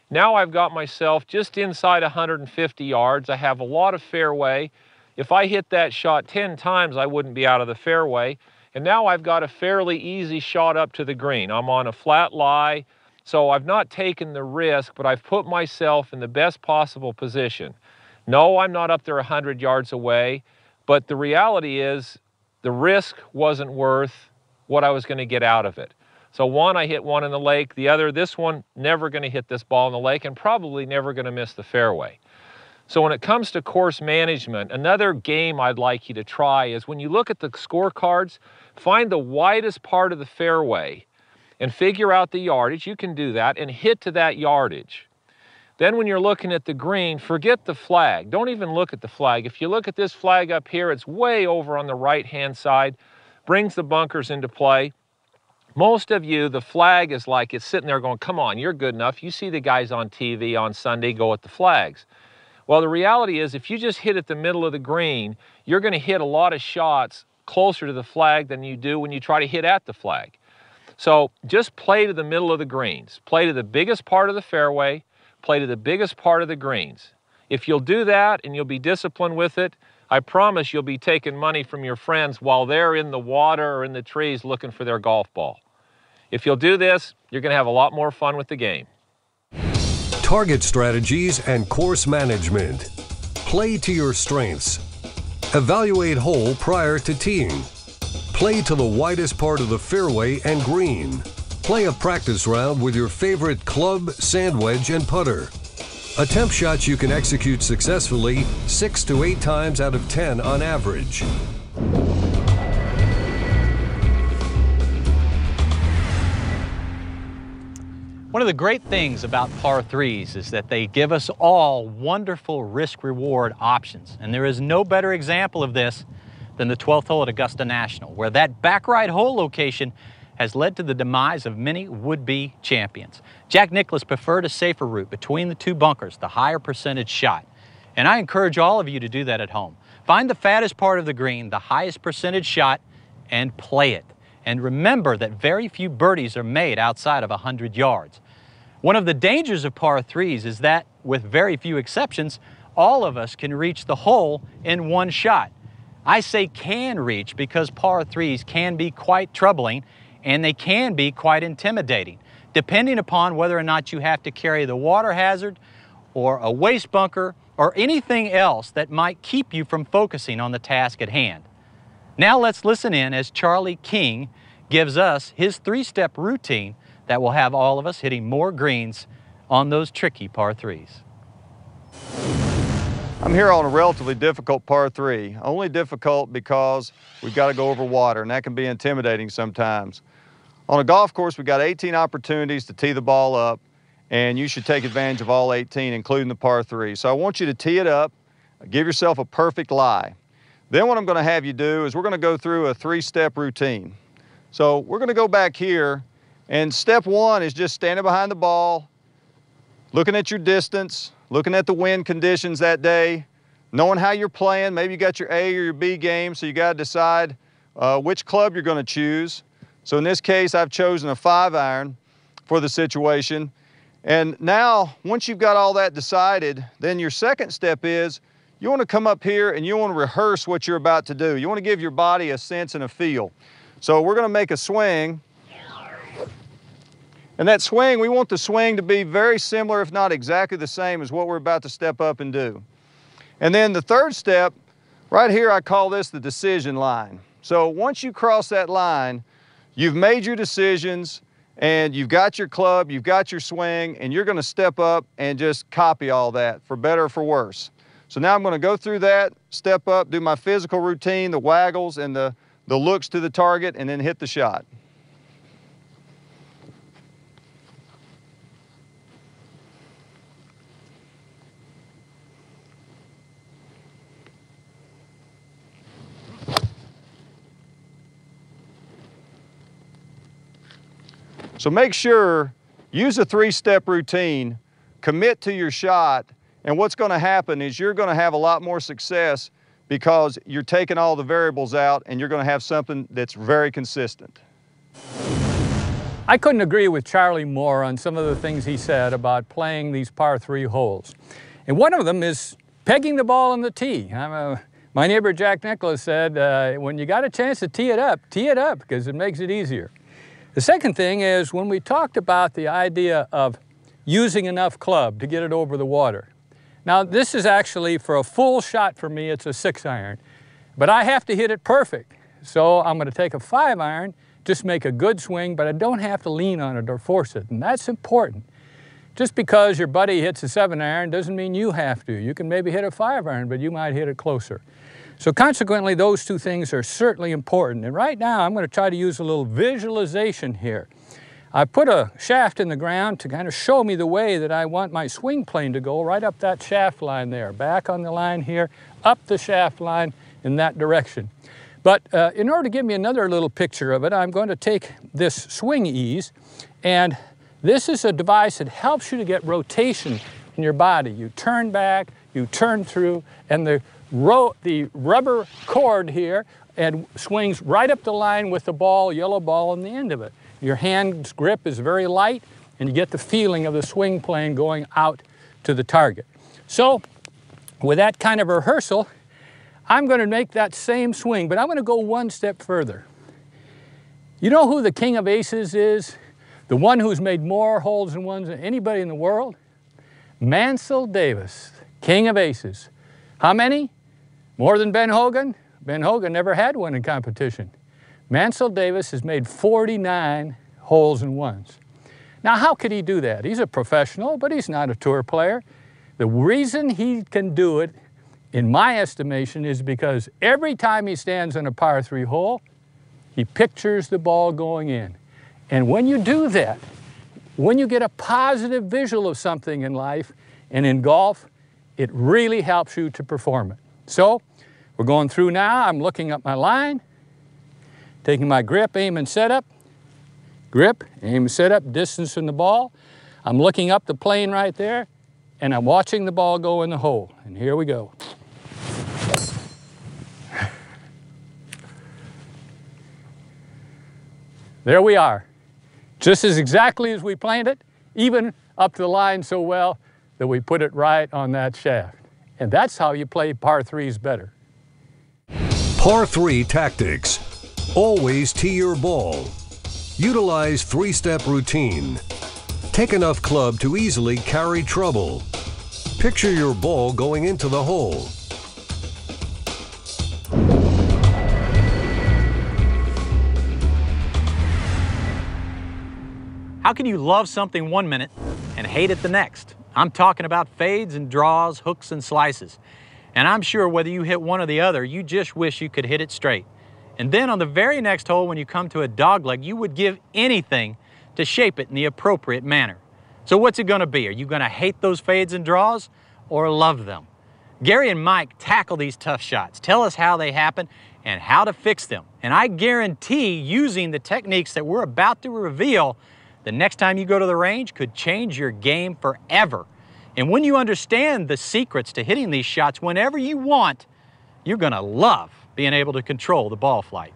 Now I've got myself just inside one hundred fifty yards. I have a lot of fairway. If I hit that shot ten times, I wouldn't be out of the fairway. And now I've got a fairly easy shot up to the green. I'm on a flat lie, so I've not taken the risk, but I've put myself in the best possible position. No, I'm not up there one hundred yards away, but the reality is the risk wasn't worth what I was going to get out of it. So one, I hit one in the lake. The other, this one, never going to hit this ball in the lake and probably never going to miss the fairway. So when it comes to course management, another game I'd like you to try is when you look at the scorecards, find the widest part of the fairway and figure out the yardage. You can do that and hit to that yardage. Then when you're looking at the green, forget the flag. Don't even look at the flag. If you look at this flag up here, it's way over on the right-hand side, brings the bunkers into play. Most of you, the flag is like it's sitting there going, come on, you're good enough. You see the guys on T V on Sunday go at the flags. Well, the reality is if you just hit at the middle of the green, you're going to hit a lot of shots closer to the flag than you do when you try to hit at the flag. So just play to the middle of the greens. Play to the biggest part of the fairway. Play to the biggest part of the greens. If you'll do that and you'll be disciplined with it, I promise you'll be taking money from your friends while they're in the water or in the trees looking for their golf ball. If you'll do this, you're going to have a lot more fun with the game. Target strategies and course management. Play to your strengths. Evaluate hole prior to teeing. Play to the widest part of the fairway and green. Play a practice round with your favorite club, sand wedge, and putter. Attempt shots you can execute successfully six to eight times out of ten on average. One of the great things about par threes is that they give us all wonderful risk-reward options. And there is no better example of this than the twelfth hole at Augusta National, where that back right hole location has led to the demise of many would-be champions. Jack Nicklaus preferred a safer route between the two bunkers, the higher percentage shot. And I encourage all of you to do that at home. Find the fattest part of the green, the highest percentage shot, and play it. And remember that very few birdies are made outside of one hundred yards. One of the dangers of par threes is that, with very few exceptions, all of us can reach the hole in one shot. I say can reach because par threes can be quite troubling and they can be quite intimidating, depending upon whether or not you have to carry the water hazard or a waste bunker or anything else that might keep you from focusing on the task at hand. Now let's listen in as Charlie King gives us his three-step routine that will have all of us hitting more greens on those tricky par threes. I'm here on a relatively difficult par three. Only difficult because we've got to go over water, and that can be intimidating sometimes. On a golf course, we've got eighteen opportunities to tee the ball up, and you should take advantage of all eighteen, including the par three. So I want you to tee it up, give yourself a perfect lie. Then what I'm going to have you do is we're going to go through a three-step routine. So we're going to go back here, and step one is just standing behind the ball, looking at your distance, looking at the wind conditions that day, knowing how you're playing. Maybe you got your A or your B game, so you got to decide uh, which club you're going to choose. So in this case, I've chosen a five iron for the situation. And now, once you've got all that decided, then your second step is you want to come up here and you want to rehearse what you're about to do. You want to give your body a sense and a feel. So we're going to make a swing. And that swing, we want the swing to be very similar, if not exactly the same as what we're about to step up and do. And then the third step, right here, I call this the decision line. So once you cross that line, you've made your decisions and you've got your club, you've got your swing, and you're going to step up and just copy all that, for better or for worse. So now I'm going to go through that, step up, do my physical routine, the waggles and the, the looks to the target, and then hit the shot. So make sure, use a three-step routine, commit to your shot, and what's going to happen is you're going to have a lot more success because you're taking all the variables out and you're going to have something that's very consistent. I couldn't agree with Charlie more on some of the things he said about playing these par three holes. And one of them is pegging the ball on the tee. I'm a, my neighbor Jack Nicklaus said, uh, when you got a chance to tee it up, tee it up because it makes it easier. The second thing is when we talked about the idea of using enough club to get it over the water. Now this is actually, for a full shot for me, it's a six iron, but I have to hit it perfect. So I'm going to take a five iron, just make a good swing, but I don't have to lean on it or force it, and that's important. Just because your buddy hits a seven iron doesn't mean you have to. You can maybe hit a five iron, but you might hit it closer. So consequently, those two things are certainly important. And right now, I'm going to try to use a little visualization here. I put a shaft in the ground to kind of show me the way that I want my swing plane to go, right up that shaft line there, back on the line here, up the shaft line in that direction. But uh, in order to give me another little picture of it, I'm going to take this swing ease, and this is a device that helps you to get rotation in your body. You turn back, you turn through, and the, ro the rubber cord here and swings right up the line with the ball, yellow ball on the end of it. Your hand's grip is very light, and you get the feeling of the swing plane going out to the target. So with that kind of rehearsal, I'm going to make that same swing, but I'm going to go one step further. You know who the king of aces is? The one who's made more holes in ones than anybody in the world? Mansell Davis, king of aces. How many? More than Ben Hogan? Ben Hogan never had one in competition. Mansell Davis has made forty-nine holes in ones. Now, how could he do that? He's a professional, but he's not a tour player. The reason he can do it, in my estimation, is because every time he stands on a par three hole, he pictures the ball going in. And when you do that, when you get a positive visual of something in life and in golf, it really helps you to perform it. So we're going through now. I'm looking up my line, taking my grip, aim, and setup. Grip, aim, setup, distance from the ball. I'm looking up the plane right there, and I'm watching the ball go in the hole. And here we go. There we are. Just as exactly as we planned it, even up the line so well that we put it right on that shaft. And that's how you play par threes better. Par three tactics. Always tee your ball. Utilize three-step routine. Take enough club to easily carry trouble. Picture your ball going into the hole. How can you love something one minute and hate it the next? I'm talking about fades and draws, hooks and slices. And I'm sure whether you hit one or the other, you just wish you could hit it straight. And then on the very next hole, when you come to a dogleg, you would give anything to shape it in the appropriate manner. So what's it gonna be? Are you gonna hate those fades and draws or love them? Gary and Mike tackle these tough shots, tell us how they happen and how to fix them. And I guarantee using the techniques that we're about to reveal, the next time you go to the range could change your game forever. And when you understand the secrets to hitting these shots whenever you want, you're gonna love being able to control the ball flight.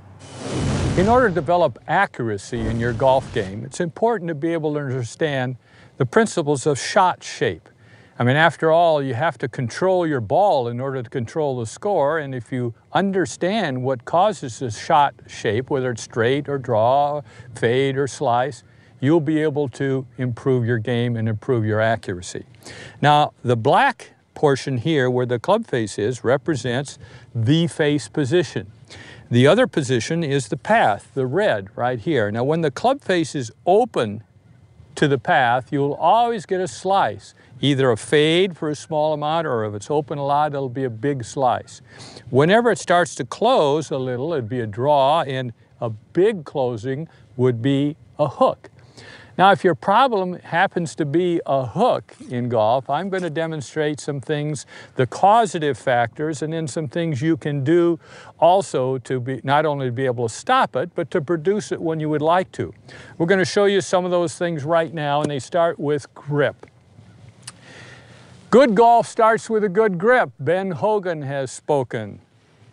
In order to develop accuracy in your golf game, it's important to be able to understand the principles of shot shape. I mean, after all, you have to control your ball in order to control the score, and if you understand what causes the shot shape, whether it's straight or draw, fade or slice, you'll be able to improve your game and improve your accuracy. Now, the black portion here where the club face is represents the face position. The other position is the path, the red right here. Now, when the club face is open to the path, you'll always get a slice, either a fade for a small amount, or if it's open a lot, it'll be a big slice. Whenever it starts to close a little, it'd be a draw, and a big closing would be a hook. Now, if your problem happens to be a hook in golf, I'm going to demonstrate some things, the causative factors, and then some things you can do also to be not only to be able to stop it, but to produce it when you would like to. We're going to show you some of those things right now, and they start with grip. Good golf starts with a good grip. Ben Hogan has spoken.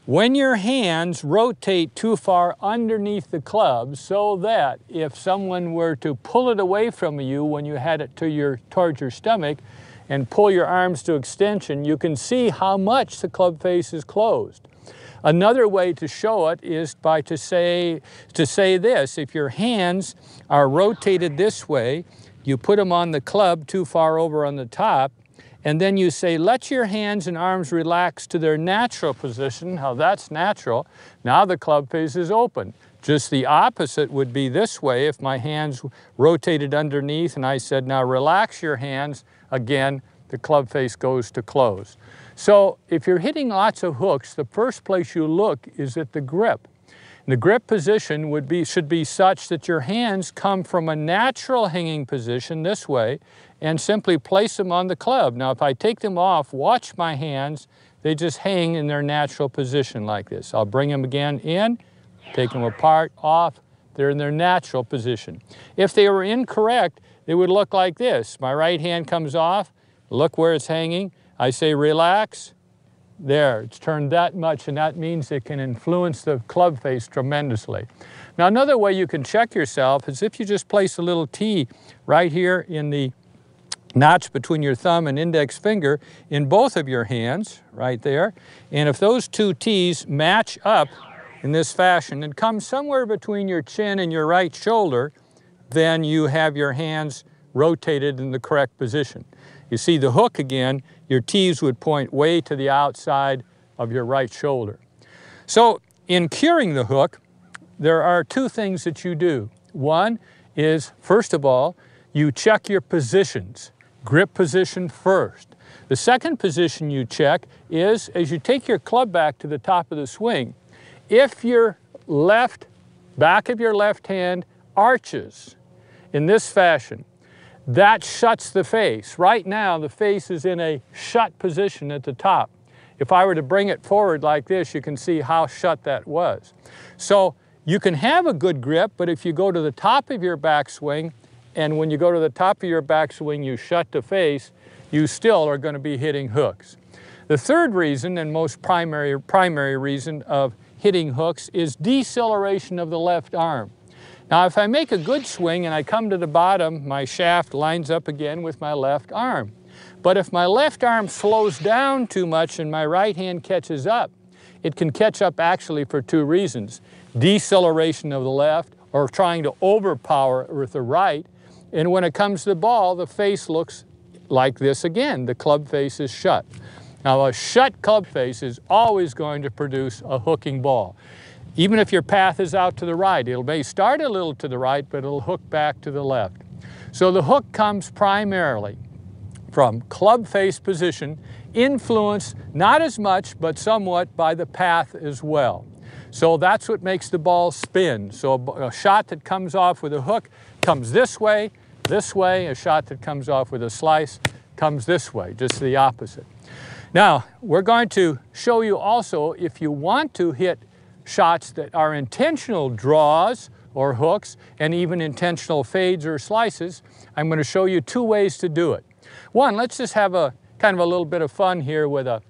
when your hands rotate too far underneath the club so that if someone were to pull it away from you when you had it to your, towards your stomach and pull your arms to extension, you can see how much the club face is closed. Another way to show it is by to say, to say this: if your hands are rotated this way, you put them on the club too far over on the top, and then you say, let your hands and arms relax to their natural position. How that's natural. Now the club face is open. Just the opposite would be this way if my hands rotated underneath and I said, now relax your hands. Again, the club face goes to close. So if you're hitting lots of hooks, the first place you look is at the grip. The grip position would be, should be such that your hands come from a natural hanging position this way and simply place them on the club. Now if I take them off, watch my hands, they just hang in their natural position like this. I'll bring them again in, take them apart, off, they're in their natural position. If they were incorrect, it would look like this. My right hand comes off, look where it's hanging, I say relax, there, it's turned that much, and that means it can influence the club face tremendously. Now another way you can check yourself is if you just place a little T right here in the notch between your thumb and index finger in both of your hands, right there, and if those two T's match up in this fashion and come somewhere between your chin and your right shoulder, then you have your hands rotated in the correct position. You see the hook again, your T's would point way to the outside of your right shoulder. So in curing the hook, there are two things that you do. One is, first of all, you check your positions. Grip position first. The second position you check is as you take your club back to the top of the swing, if your left, back of your left hand arches in this fashion, that shuts the face. Right now, the face is in a shut position at the top. If I were to bring it forward like this, you can see how shut that was. So you can have a good grip, but if you go to the top of your backswing, and when you go to the top of your backswing, you shut the face, you still are going to be hitting hooks. The third reason, and most primary, primary reason of hitting hooks, is deceleration of the left arm. Now, if I make a good swing and I come to the bottom, my shaft lines up again with my left arm. But if my left arm slows down too much and my right hand catches up, it can catch up actually for two reasons. Deceleration of the left, or trying to overpower with the right. And when it comes to the ball, the face looks like this again. The club face is shut. Now, a shut club face is always going to produce a hooking ball. Even if your path is out to the right, it may start a little to the right, but it'll hook back to the left. So the hook comes primarily from club face position, influenced not as much, but somewhat by the path as well. So that's what makes the ball spin. So a, a shot that comes off with a hook comes this way, this way. A shot that comes off with a slice comes this way, just the opposite. Now, we're going to show you also, if you want to hit shots that are intentional draws or hooks and even intentional fades or slices, I'm going to show you two ways to do it. One, let's just have a kind of a little bit of fun here with a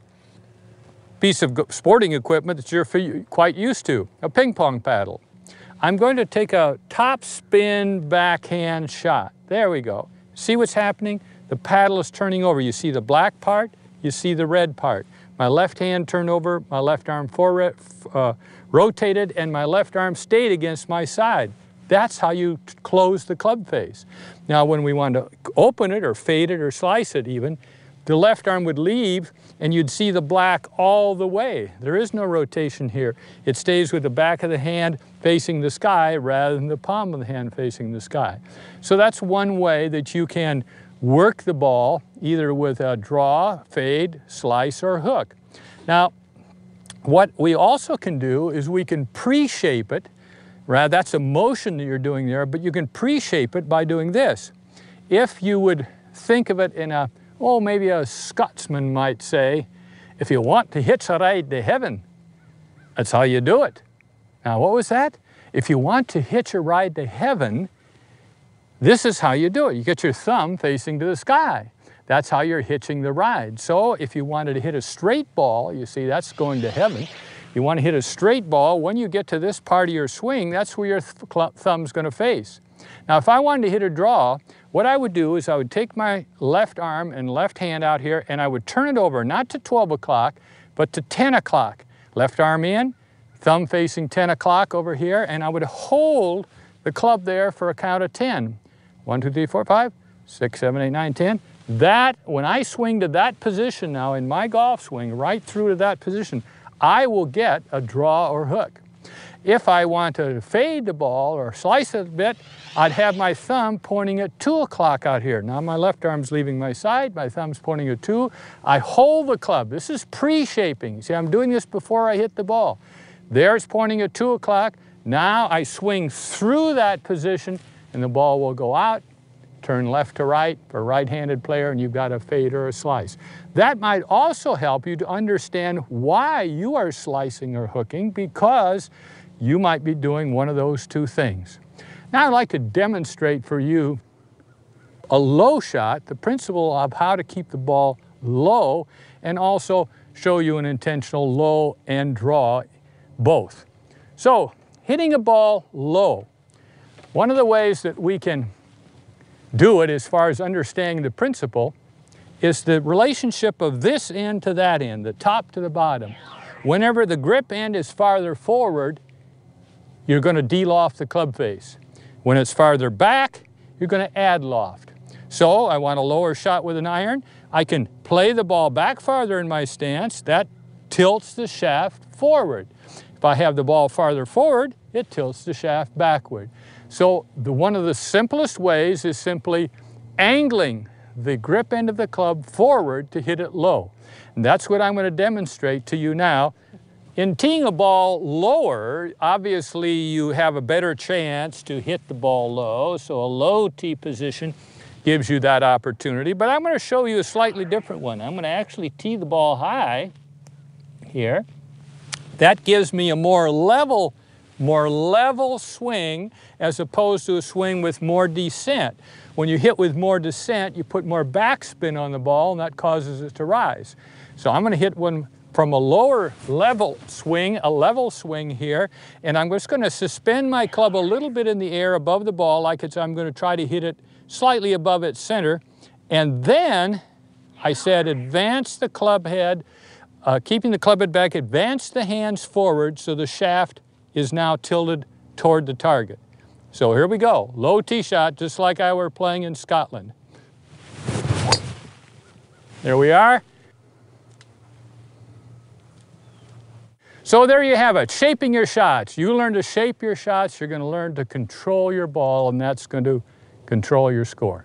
piece of sporting equipment that you're quite used to, a ping pong paddle. I'm going to take a top spin backhand shot. There we go. See what's happening? The paddle is turning over. You see the black part, you see the red part. My left hand turned over, my left arm forward, uh, rotated, and my left arm stayed against my side. That's how you close the club face. Now, when we want to open it or fade it or slice it even, the left arm would leave and you'd see the black all the way. There is no rotation here. It stays with the back of the hand facing the sky rather than the palm of the hand facing the sky. So that's one way that you can work the ball either with a draw, fade, slice, or hook. Now, what we also can do is we can pre-shape it. Right? That's a motion that you're doing there, but you can pre-shape it by doing this. If you would think of it in a, oh, maybe a Scotsman might say, if you want to hitch a ride to heaven, that's how you do it. Now, what was that? If you want to hitch a ride to heaven, this is how you do it. You get your thumb facing to the sky. That's how you're hitching the ride. So if you wanted to hit a straight ball, you see that's going to heaven. You want to hit a straight ball. When you get to this part of your swing, that's where your th thumb's going to face. Now, if I wanted to hit a draw, what I would do is I would take my left arm and left hand out here, and I would turn it over, not to twelve o'clock, but to ten o'clock. Left arm in, thumb facing ten o'clock over here, and I would hold the club there for a count of ten. one, two, three, four, five, six, seven, eight, nine, ten. That, when I swing to that position now in my golf swing, right through to that position, I will get a draw or hook. If I want to fade the ball or slice it a bit, I'd have my thumb pointing at two o'clock out here. Now my left arm's leaving my side, my thumb's pointing at two. I hold the club. This is pre-shaping. See, I'm doing this before I hit the ball. There's pointing at two o'clock. Now I swing through that position and the ball will go out, turn left to right for a right-handed player, and you've got a fade or a slice. That might also help you to understand why you are slicing or hooking, because you might be doing one of those two things. Now I'd like to demonstrate for you a low shot, the principle of how to keep the ball low, and also show you an intentional low and draw both. So, hitting a ball low. One of the ways that we can do it as far as understanding the principle is the relationship of this end to that end, the top to the bottom. Whenever the grip end is farther forward, you're going to de-loft the club face. When it's farther back, you're going to add loft. So I want a lower shot with an iron. I can play the ball back farther in my stance. That tilts the shaft forward. If I have the ball farther forward, it tilts the shaft backward. So the, one of the simplest ways is simply angling the grip end of the club forward to hit it low. And that's what I'm going to demonstrate to you now. In teeing a ball lower, obviously you have a better chance to hit the ball low, so a low tee position gives you that opportunity. But I'm going to show you a slightly different one. I'm going to actually tee the ball high here. That gives me a more level, more level swing as opposed to a swing with more descent. When you hit with more descent, you put more backspin on the ball, and that causes it to rise. So I'm going to hit one from a lower level swing, a level swing here, and I'm just going to suspend my club a little bit in the air above the ball, like it's, I'm going to try to hit it slightly above its center, and then I said advance the club head, uh, keeping the club head back, advance the hands forward so the shaft is now tilted toward the target. So here we go, low tee shot, just like I were playing in Scotland. There we are. So there you have it, shaping your shots. You learn to shape your shots, you're going to learn to control your ball, and that's going to control your score.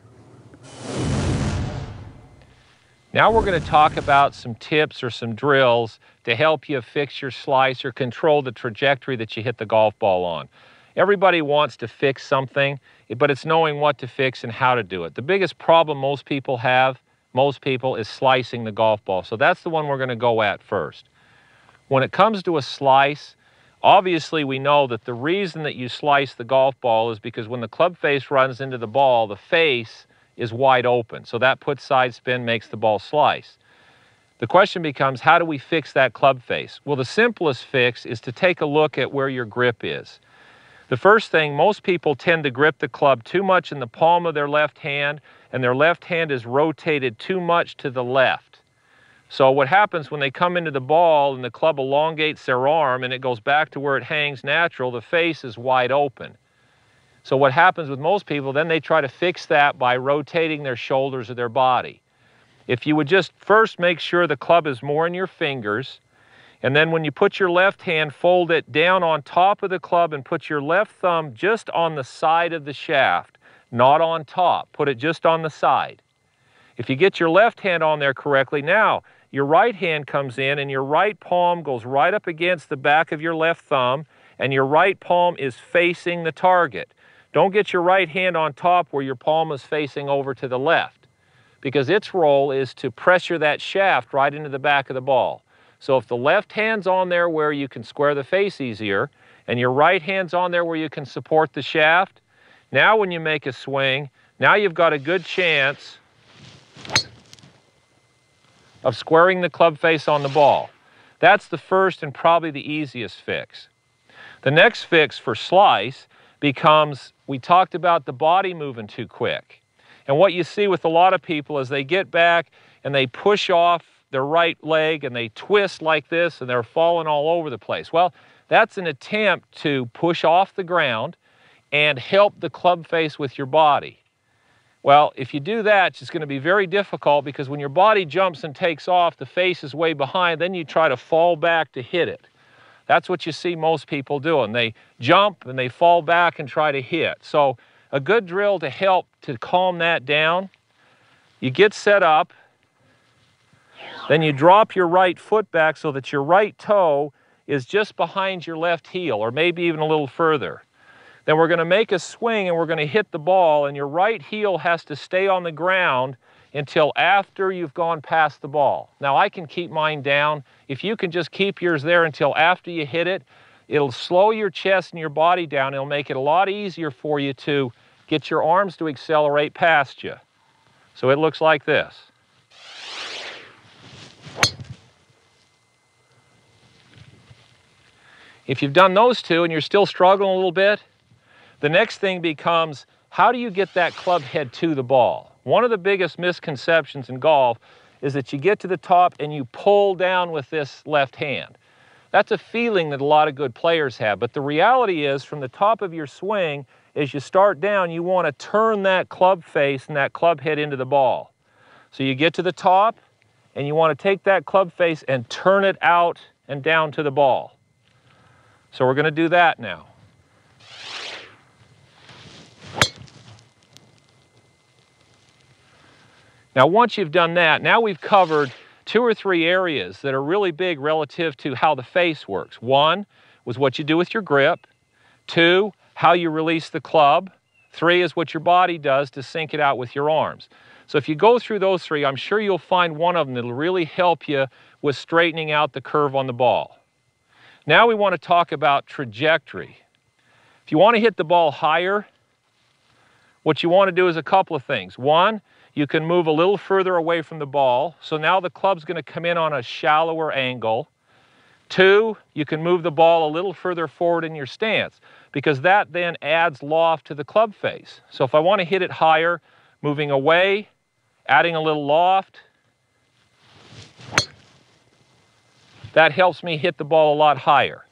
Now we're going to talk about some tips or some drills to help you fix your slice or control the trajectory that you hit the golf ball on. Everybody wants to fix something, but it's knowing what to fix and how to do it. The biggest problem most people have, most people, is slicing the golf ball. So that's the one we're going to go at first. When it comes to a slice, obviously we know that the reason that you slice the golf ball is because when the club face runs into the ball, the face is wide open. So that puts side spin, makes the ball slice. The question becomes, how do we fix that club face? Well, the simplest fix is to take a look at where your grip is. The first thing, most people tend to grip the club too much in the palm of their left hand, and their left hand is rotated too much to the left. So what happens when they come into the ball and the club elongates their arm and it goes back to where it hangs natural, the face is wide open. So what happens with most people, then they try to fix that by rotating their shoulders or their body. If you would just first make sure the club is more in your fingers, and then when you put your left hand, fold it down on top of the club and put your left thumb just on the side of the shaft, not on top. Put it just on the side. If you get your left hand on there correctly, now your right hand comes in and your right palm goes right up against the back of your left thumb, and your right palm is facing the target. Don't get your right hand on top where your palm is facing over to the left, because its role is to pressure that shaft right into the back of the ball. So if the left hand's on there where you can square the face easier, and your right hand's on there where you can support the shaft, now when you make a swing, now you've got a good chance of squaring the club face on the ball. That's the first and probably the easiest fix. The next fix for slice becomes, we talked about the body moving too quick. And what you see with a lot of people is they get back and they push off their right leg and they twist like this and they're falling all over the place. Well, that's an attempt to push off the ground and help the club face with your body. Well, if you do that, it's going to be very difficult because when your body jumps and takes off, the face is way behind, then you try to fall back to hit it. That's what you see most people doing. They jump and they fall back and try to hit. So a good drill to help to calm that down, you get set up, then you drop your right foot back so that your right toe is just behind your left heel, or maybe even a little further. Then we're going to make a swing and we're going to hit the ball, and your right heel has to stay on the ground until after you've gone past the ball. Now I can keep mine down. If you can just keep yours there until after you hit it, it'll slow your chest and your body down. It'll make it a lot easier for you to get your arms to accelerate past you. So it looks like this. If you've done those two and you're still struggling a little bit, the next thing becomes, how do you get that club head to the ball? One of the biggest misconceptions in golf is that you get to the top and you pull down with this left hand. That's a feeling that a lot of good players have, but the reality is from the top of your swing, as you start down, you want to turn that club face and that club head into the ball. So you get to the top and you want to take that club face and turn it out and down to the ball. So we're going to do that now. Now once you've done that, now we've covered two or three areas that are really big relative to how the face works. One was what you do with your grip. Two, how you release the club. Three is what your body does to sink it out with your arms. So if you go through those three, I'm sure you'll find one of them that'll really help you with straightening out the curve on the ball. Now we want to talk about trajectory. If you want to hit the ball higher, what you want to do is a couple of things. One, you can move a little further away from the ball, so now the club's going to come in on a shallower angle. Two, you can move the ball a little further forward in your stance, because that then adds loft to the club face. So if I want to hit it higher, moving away, adding a little loft, that helps me hit the ball a lot higher.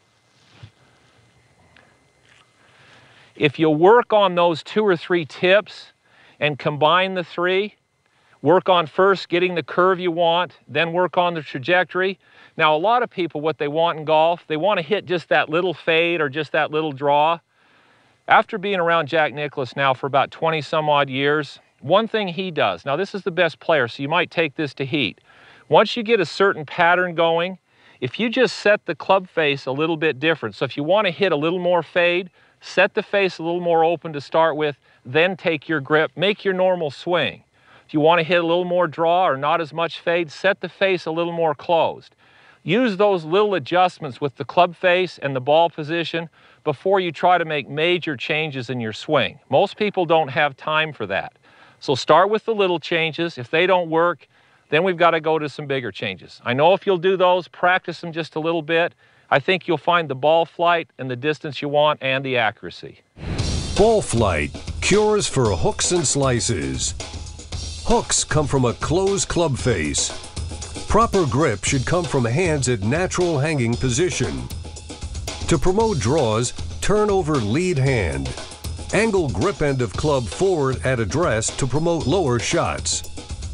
If you work on those two or three tips and combine the three, work on first getting the curve you want, then work on the trajectory. Now a lot of people, what they want in golf, they want to hit just that little fade or just that little draw. After being around Jack Nicklaus now for about twenty some odd years, one thing he does, now this is the best player, so you might take this to heat. Once you get a certain pattern going, if you just set the club face a little bit different, so if you want to hit a little more fade, set the face a little more open to start with, then take your grip, make your normal swing. If you want to hit a little more draw or not as much fade, set the face a little more closed. Use those little adjustments with the club face and the ball position before you try to make major changes in your swing. Most people don't have time for that. So start with the little changes. If they don't work, then we've got to go to some bigger changes. I know if you'll do those, practice them just a little bit, I think you'll find the ball flight and the distance you want and the accuracy. Ball flight, cures for hooks and slices. Hooks come from a closed club face. Proper grip should come from hands at natural hanging position. To promote draws, turn over lead hand. Angle grip end of club forward at address to promote lower shots.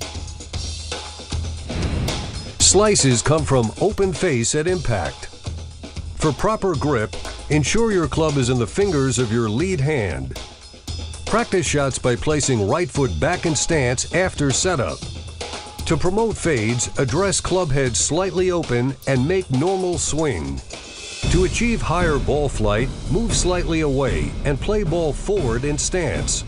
Slices come from open face at impact. For proper grip, ensure your club is in the fingers of your lead hand. Practice shots by placing right foot back in stance after setup. To promote fades, address club head slightly open and make normal swing. To achieve higher ball flight, move slightly away and play ball forward in stance.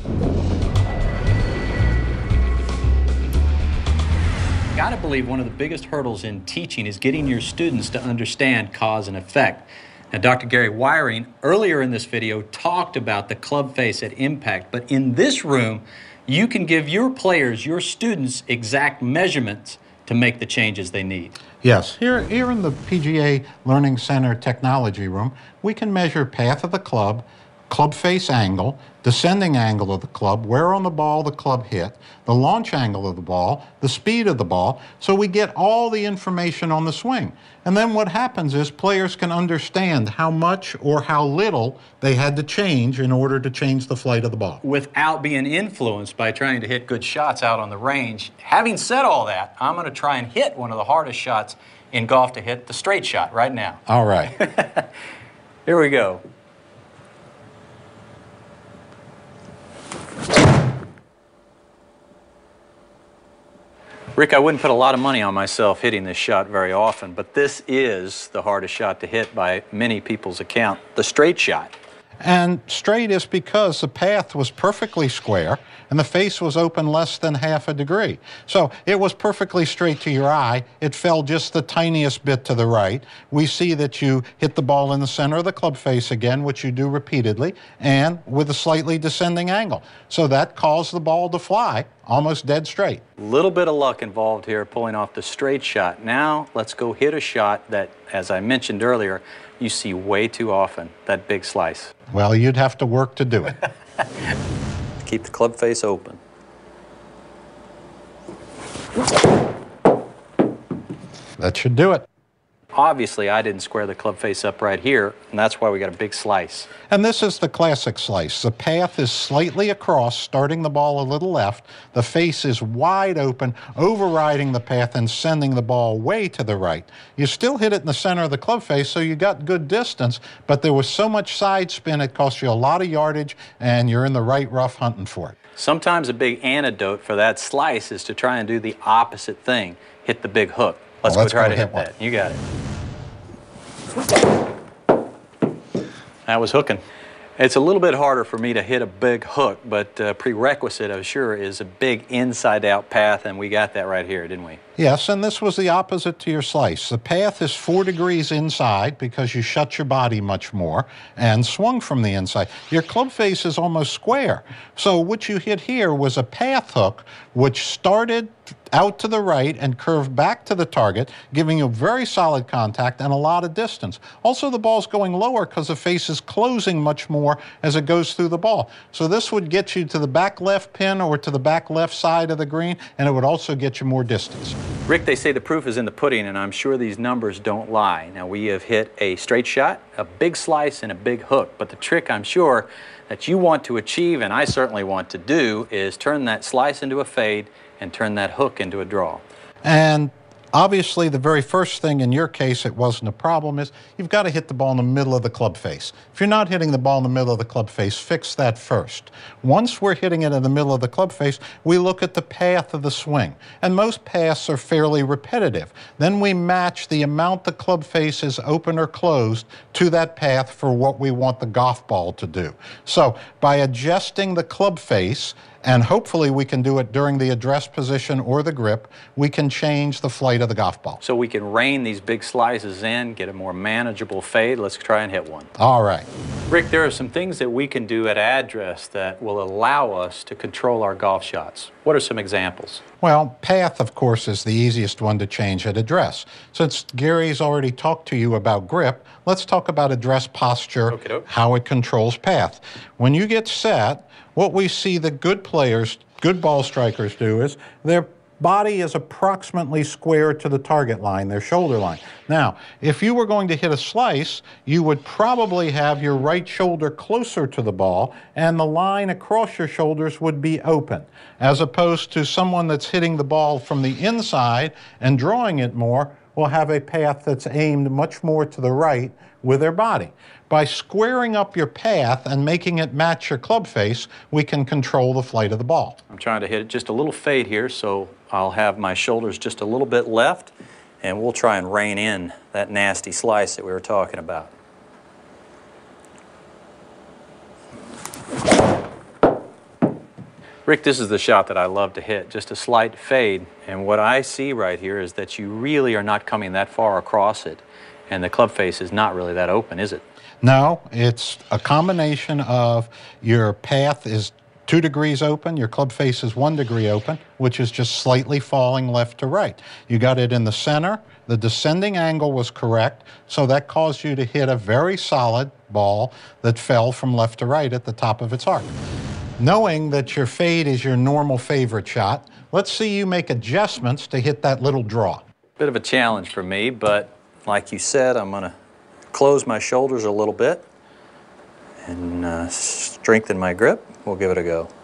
I gotta believe one of the biggest hurdles in teaching is getting your students to understand cause and effect. Now, Doctor Gary Wiring, earlier in this video, talked about the club face at impact, but in this room, you can give your players, your students, exact measurements to make the changes they need. Yes, here, here in the P G A Learning Center Technology Room, we can measure path of the club, club face angle, descending angle of the club, where on the ball the club hit, the launch angle of the ball, the speed of the ball, so we get all the information on the swing. And then what happens is players can understand how much or how little they had to change in order to change the flight of the ball. Without being influenced by trying to hit good shots out on the range. Having said all that, I'm going to try and hit one of the hardest shots in golf to hit, the straight shot, right now. All right. Here we go. Rick, I wouldn't put a lot of money on myself hitting this shot very often, but this is the hardest shot to hit by many people's account, the straight shot. And straight is because the path was perfectly square and the face was open less than half a degree. So it was perfectly straight to your eye. It fell just the tiniest bit to the right. We see that you hit the ball in the center of the club face again, which you do repeatedly, and with a slightly descending angle. So that caused the ball to fly almost dead straight. A little bit of luck involved here pulling off the straight shot. Now let's go hit a shot that, as I mentioned earlier, you see way too often, that big slice. Well, you'd have to work to do it. Keep the club face open. That should do it. Obviously, I didn't square the club face up right here, and that's why we got a big slice. And this is the classic slice. The path is slightly across, starting the ball a little left. The face is wide open, overriding the path and sending the ball way to the right. You still hit it in the center of the club face, so you got good distance, but there was so much side spin, it cost you a lot of yardage, and you're in the right rough hunting for it. Sometimes a big antidote for that slice is to try and do the opposite thing, hit the big hook. Let's, well, let's go try go to hit, hit that. You got it. That was hooking. It's a little bit harder for me to hit a big hook, but uh, prerequisite, I'm sure, is a big inside-out path, and we got that right here, didn't we? Yes, and this was the opposite to your slice. The path is four degrees inside because you shut your body much more and swung from the inside. Your club face is almost square. So what you hit here was a path hook which started out to the right and curved back to the target, giving you very solid contact and a lot of distance. Also, the ball's going lower because the face is closing much more as it goes through the ball. So this would get you to the back left pin or to the back left side of the green, and it would also get you more distance. Rick, they say the proof is in the pudding, and I'm sure these numbers don't lie. Now, we have hit a straight shot, a big slice, and a big hook, but the trick, I'm sure, that you want to achieve, and I certainly want to do, is turn that slice into a fade and turn that hook into a draw. And obviously, the very first thing in your case, it wasn't a problem, is you've got to hit the ball in the middle of the club face. If you're not hitting the ball in the middle of the club face, fix that first. Once we're hitting it in the middle of the club face, we look at the path of the swing. And most paths are fairly repetitive. Then we match the amount the club face is open or closed to that path for what we want the golf ball to do. So by adjusting the club face, and hopefully we can do it during the address position or the grip, we can change the flight of the golf ball. So we can rein these big slices in, get a more manageable fade. Let's try and hit one. All right. Rick, there are some things that we can do at address that will allow us to control our golf shots. What are some examples? Well, path, of course, is the easiest one to change at address. Since Gary's already talked to you about grip, let's talk about address posture, Okey-doke. how it controls path. When you get set, what we see the good players, good ball strikers do is their body is approximately square to the target line, their shoulder line. Now, if you were going to hit a slice, you would probably have your right shoulder closer to the ball, and the line across your shoulders would be open, as opposed to someone that's hitting the ball from the inside and drawing it more will have a path that's aimed much more to the right with their body. By squaring up your path and making it match your club face, we can control the flight of the ball. I'm trying to hit it just a little fade here, so I'll have my shoulders just a little bit left, and we'll try and rein in that nasty slice that we were talking about. Rick, this is the shot that I love to hit, just a slight fade, and what I see right here is that you really are not coming that far across it, and the club face is not really that open, is it? No, it's a combination of your path is two degrees open, your club face is one degree open, which is just slightly falling left to right. You got it in the center, the descending angle was correct, so that caused you to hit a very solid ball that fell from left to right at the top of its arc. Knowing that your fade is your normal favorite shot, let's see you make adjustments to hit that little draw. Bit of a challenge for me, but like you said, I'm going to close my shoulders a little bit and uh, strengthen my grip. We'll give it a go.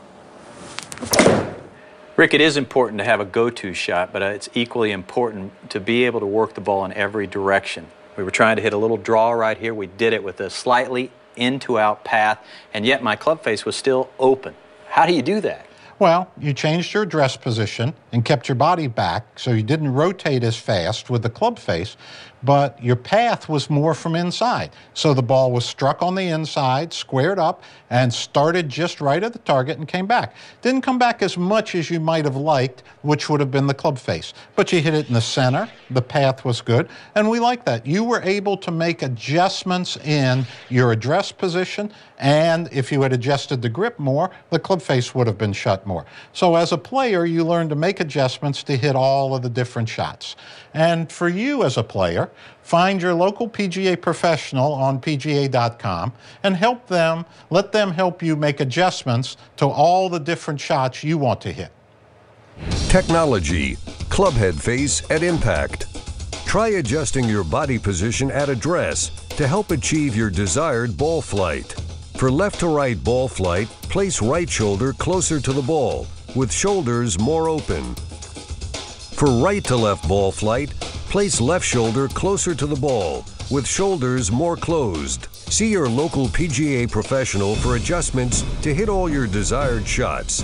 Rick, it is important to have a go-to shot, but it's equally important to be able to work the ball in every direction. We were trying to hit a little draw right here. We did it with a slightly in-to-out path, and yet my club face was still open. How do you do that? Well, you changed your address position and kept your body back, so you didn't rotate as fast with the club face, but your path was more from inside. So the ball was struck on the inside, squared up, and started just right at the target and came back. Didn't come back as much as you might have liked, which would have been the club face. But you hit it in the center, the path was good, and we like that. You were able to make adjustments in your address position, and if you had adjusted the grip more, the club face would have been shut more. So as a player, you learn to make adjustments to hit all of the different shots. And for you as a player, find your local P G A professional on P G A dot com and help them, let them help you make adjustments to all the different shots you want to hit. Technology, club head face at impact. Try adjusting your body position at address to help achieve your desired ball flight. For left to right ball flight, place right shoulder closer to the ball, with shoulders more open. For right to left ball flight, place left shoulder closer to the ball, with shoulders more closed. See your local P G A professional for adjustments to hit all your desired shots.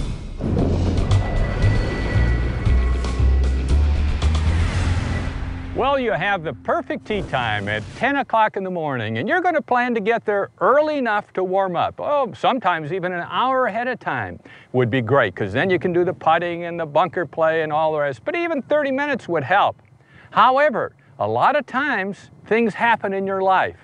Well, you have the perfect tee time at ten o'clock in the morning, and you're going to plan to get there early enough to warm up. Oh, sometimes even an hour ahead of time would be great, because then you can do the putting and the bunker play and all the rest. But even thirty minutes would help. However, a lot of times things happen in your life.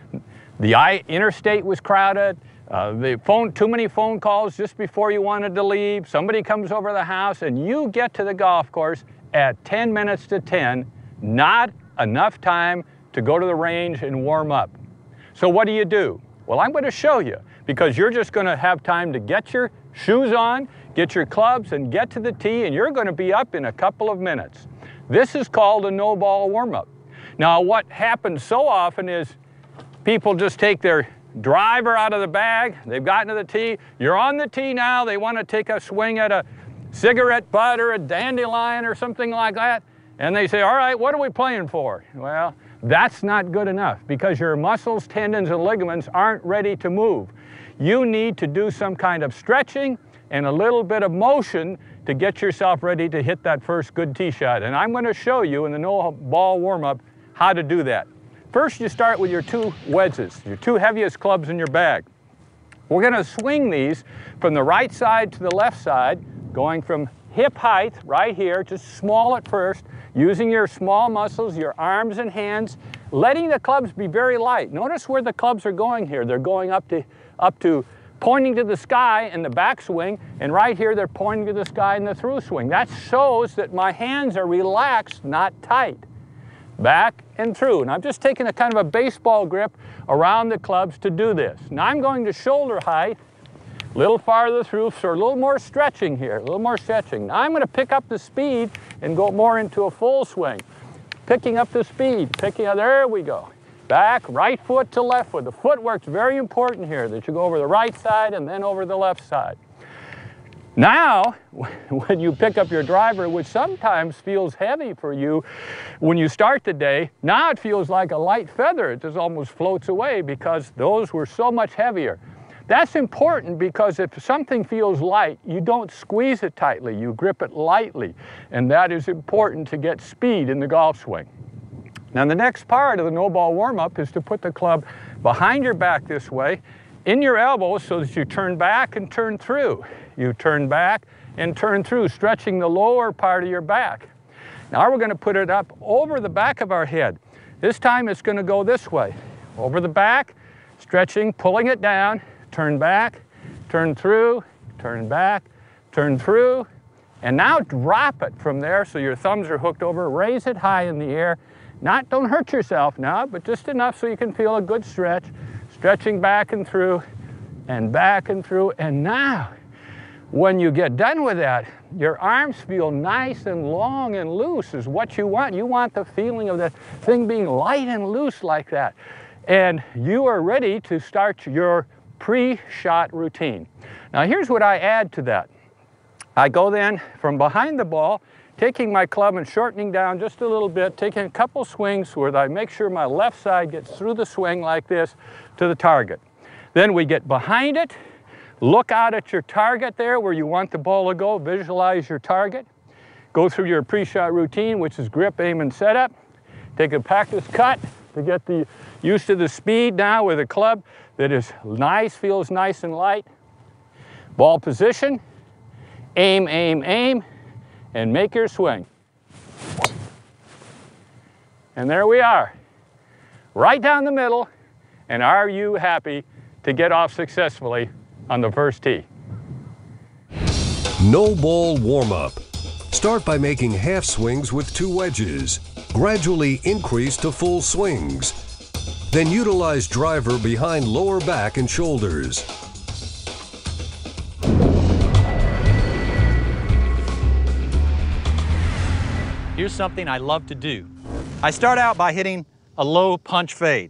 The I interstate was crowded. Uh, the phone, too many phone calls just before you wanted to leave. Somebody comes over the house, and you get to the golf course at ten minutes to ten. Not enough time to go to the range and warm up. So what do you do? Well, I'm going to show you, because you're just going to have time to get your shoes on, get your clubs, and get to the tee, and you're going to be up in a couple of minutes. This is called a no-ball warm-up. Now, what happens so often is people just take their driver out of the bag, they've gotten to the tee, you're on the tee now, they want to take a swing at a cigarette butt or a dandelion or something like that. And they say, all right, what are we playing for? Well, that's not good enough, because your muscles, tendons, and ligaments aren't ready to move. You need to do some kind of stretching and a little bit of motion to get yourself ready to hit that first good tee shot. And I'm going to show you in the no-ball warm-up how to do that. First, you start with your two wedges, your two heaviest clubs in your bag. We're going to swing these from the right side to the left side, going from hip height right here, just small at first, using your small muscles, your arms and hands, letting the clubs be very light. Notice where the clubs are going here. They're going up to, up to pointing to the sky in the backswing, and right here they're pointing to the sky in the through swing. That shows that my hands are relaxed, not tight. Back and through. And I'm just taking a kind of a baseball grip around the clubs to do this. Now I'm going to shoulder height, a little farther through, so a little more stretching here, a little more stretching. Now I'm going to pick up the speed and go more into a full swing. Picking up the speed, picking up, there we go. Back, right foot to left foot. The footwork's very important here, that you go over the right side and then over the left side. Now, when you pick up your driver, which sometimes feels heavy for you when you start the day, now it feels like a light feather. It just almost floats away, because those were so much heavier. That's important, because if something feels light, you don't squeeze it tightly, you grip it lightly. And that is important to get speed in the golf swing. Now the next part of the no-ball warm-up is to put the club behind your back this way, in your elbows, so that you turn back and turn through. You turn back and turn through, stretching the lower part of your back. Now we're going to put it up over the back of our head. This time it's going to go this way, over the back, stretching, pulling it down, turn back, turn through, turn back, turn through, and now drop it from there so your thumbs are hooked over. Raise it high in the air. Not, don't hurt yourself now, but just enough so you can feel a good stretch. Stretching back and through, and back and through, and now, when you get done with that, your arms feel nice and long and loose is what you want. You want the feeling of the thing being light and loose like that. And you are ready to start your pre-shot routine. Now here's what I add to that. I go then from behind the ball, taking my club and shortening down just a little bit, taking a couple swings where I make sure my left side gets through the swing like this to the target. Then we get behind it, look out at your target there where you want the ball to go, visualize your target. Go through your pre-shot routine, which is grip, aim, and setup. Take a practice cut to get the used to the speed now with a club that is nice, feels nice and light. Ball position, aim, aim, aim, and make your swing. And there we are, right down the middle. And are you happy to get off successfully on the first tee? No ball warm-up. Start by making half swings with two wedges. Gradually increase to full swings. Then utilize driver behind lower back and shoulders. Here's something I love to do. I start out by hitting a low punch fade.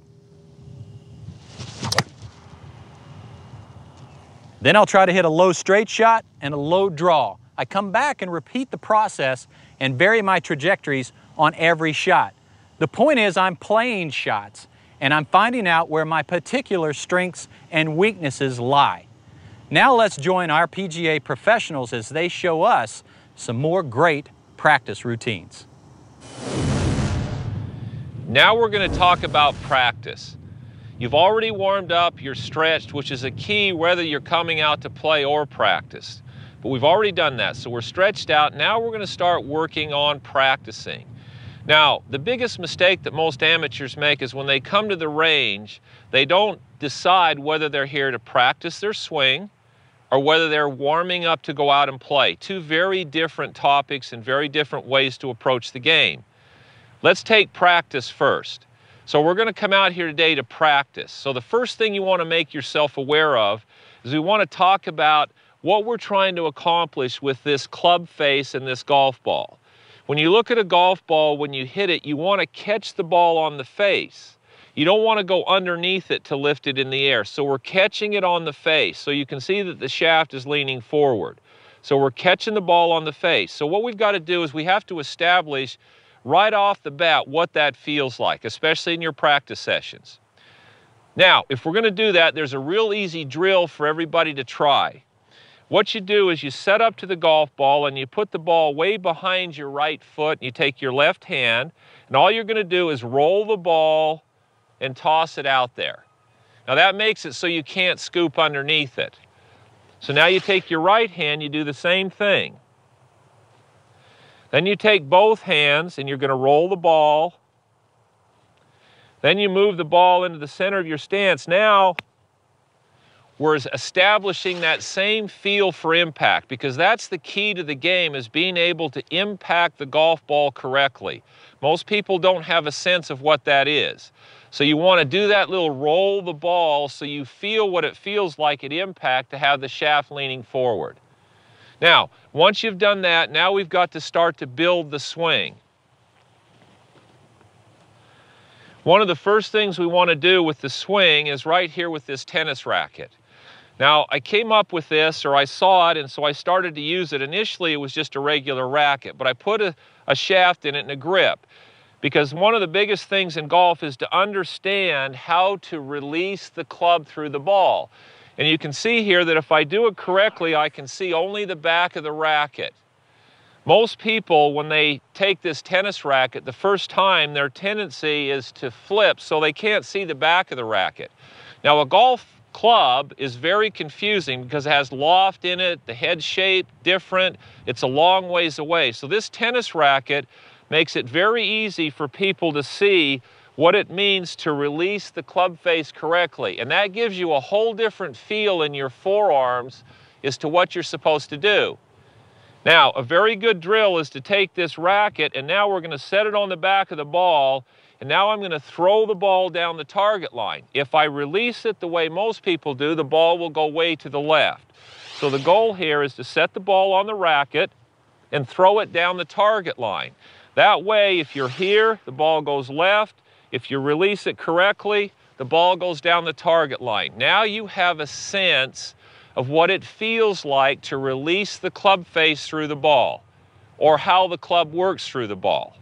Then I'll try to hit a low straight shot and a low draw. I come back and repeat the process and vary my trajectories on every shot. The point is I'm playing shots and I'm finding out where my particular strengths and weaknesses lie. Now let's join our P G A professionals as they show us some more great practice routines. Now we're going to talk about practice. You've already warmed up, you're stretched, which is a key whether you're coming out to play or practice. But we've already done that, so we're stretched out. Now we're going to start working on practicing. Now, the biggest mistake that most amateurs make is when they come to the range, they don't decide whether they're here to practice their swing or whether they're warming up to go out and play. Two very different topics and very different ways to approach the game. Let's take practice first. So we're going to come out here today to practice. So the first thing you want to make yourself aware of is we want to talk about what we're trying to accomplish with this club face and this golf ball. When you look at a golf ball, when you hit it, you want to catch the ball on the face. You don't want to go underneath it to lift it in the air. So we're catching it on the face. So you can see that the shaft is leaning forward. So we're catching the ball on the face. So what we've got to do is we have to establish right off the bat what that feels like, especially in your practice sessions. Now, if we're going to do that, there's a real easy drill for everybody to try. What you do is you set up to the golf ball and you put the ball way behind your right foot, and you take your left hand, and all you're going to do is roll the ball and toss it out there. Now that makes it so you can't scoop underneath it. So now you take your right hand, you do the same thing. Then you take both hands and you're going to roll the ball. Then you move the ball into the center of your stance. Now we're establishing that same feel for impact, because that's the key to the game, is being able to impact the golf ball correctly. Most people don't have a sense of what that is. So you want to do that little roll the ball so you feel what it feels like at impact to have the shaft leaning forward. Now, once you've done that, now we've got to start to build the swing. One of the first things we want to do with the swing is right here with this tennis racket. Now, I came up with this, or I saw it, and so I started to use it. Initially, it was just a regular racket, but I put a, a shaft in it and a grip, because one of the biggest things in golf is to understand how to release the club through the ball. And you can see here that if I do it correctly, I can see only the back of the racket. Most people, when they take this tennis racket the first time, their tendency is to flip so they can't see the back of the racket. Now, a golf club is very confusing because it has loft in it, the head shape different, it's a long ways away. So this tennis racket makes it very easy for people to see what it means to release the club face correctly. And that gives you a whole different feel in your forearms as to what you're supposed to do. Now, a very good drill is to take this racket, and now we're going to set it on the back of the ball, and now I'm going to throw the ball down the target line. If I release it the way most people do, the ball will go way to the left. So the goal here is to set the ball on the racket and throw it down the target line. That way, if you're here, the ball goes left. If you release it correctly, the ball goes down the target line. Now you have a sense of what it feels like to release the club face through the ball, or how the club works through the ball.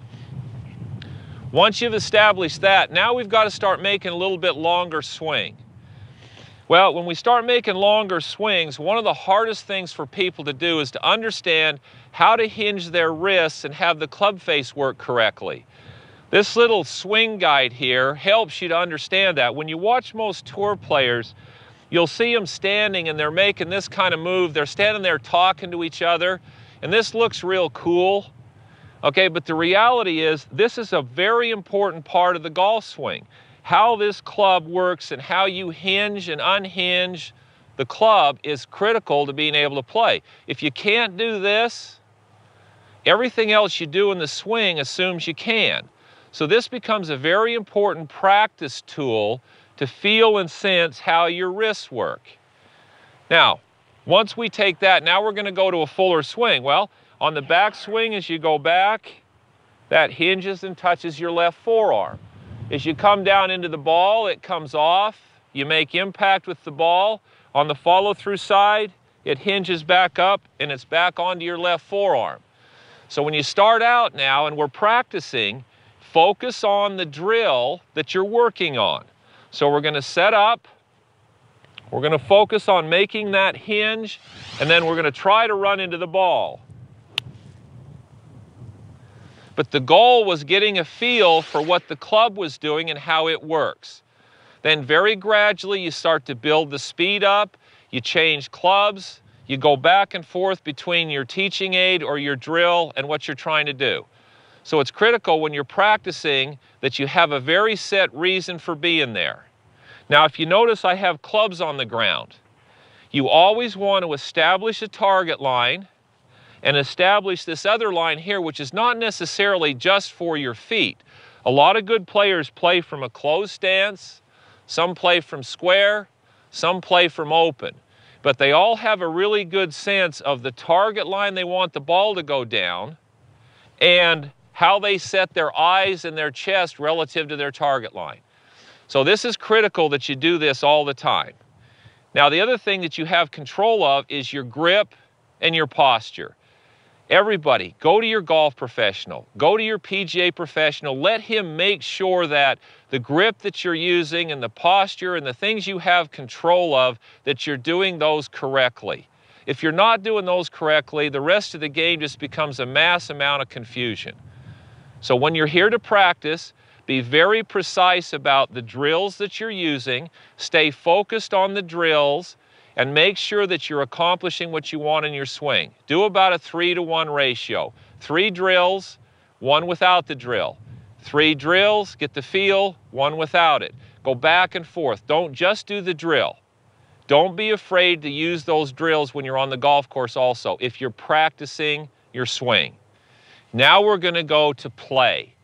Once you've established that, now we've got to start making a little bit longer swing. Well, when we start making longer swings, one of the hardest things for people to do is to understand how to hinge their wrists and have the club face work correctly. This little swing guide here helps you to understand that. When you watch most tour players, you'll see them standing and they're making this kind of move. They're standing there talking to each other, and this looks real cool. Okay, but the reality is this is a very important part of the golf swing. How this club works and how you hinge and unhinge the club is critical to being able to play. If you can't do this, everything else you do in the swing assumes you can. So this becomes a very important practice tool to feel and sense how your wrists work. Now, once we take that, now we're going to go to a fuller swing. Well, on the back swing, as you go back, that hinges and touches your left forearm. As you come down into the ball, it comes off. You make impact with the ball. On the follow-through side, it hinges back up and it's back onto your left forearm. So when you start out now and we're practicing, focus on the drill that you're working on. So we're going to set up, we're going to focus on making that hinge, and then we're going to try to run into the ball. But the goal was getting a feel for what the club was doing and how it works. Then very gradually you start to build the speed up, you change clubs, you go back and forth between your teaching aid or your drill and what you're trying to do. So it's critical when you're practicing that you have a very set reason for being there. Now, if you notice, I have clubs on the ground. You always want to establish a target line and establish this other line here, which is not necessarily just for your feet. A lot of good players play from a closed stance, some play from square, some play from open. But they all have a really good sense of the target line they want the ball to go down and how they set their eyes and their chest relative to their target line. So this is critical that you do this all the time. Now, the other thing that you have control of is your grip and your posture. Everybody, go to your golf professional, go to your P G A professional, let him make sure that the grip that you're using and the posture and the things you have control of, that you're doing those correctly. If you're not doing those correctly, the rest of the game just becomes a mass amount of confusion. So when you're here to practice, be very precise about the drills that you're using, stay focused on the drills, and make sure that you're accomplishing what you want in your swing. Do about a three to one ratio. Three drills, one without the drill. Three drills, get the feel, one without it. Go back and forth. Don't just do the drill. Don't be afraid to use those drills when you're on the golf course also, if you're practicing your swing. Now we're going to go to play.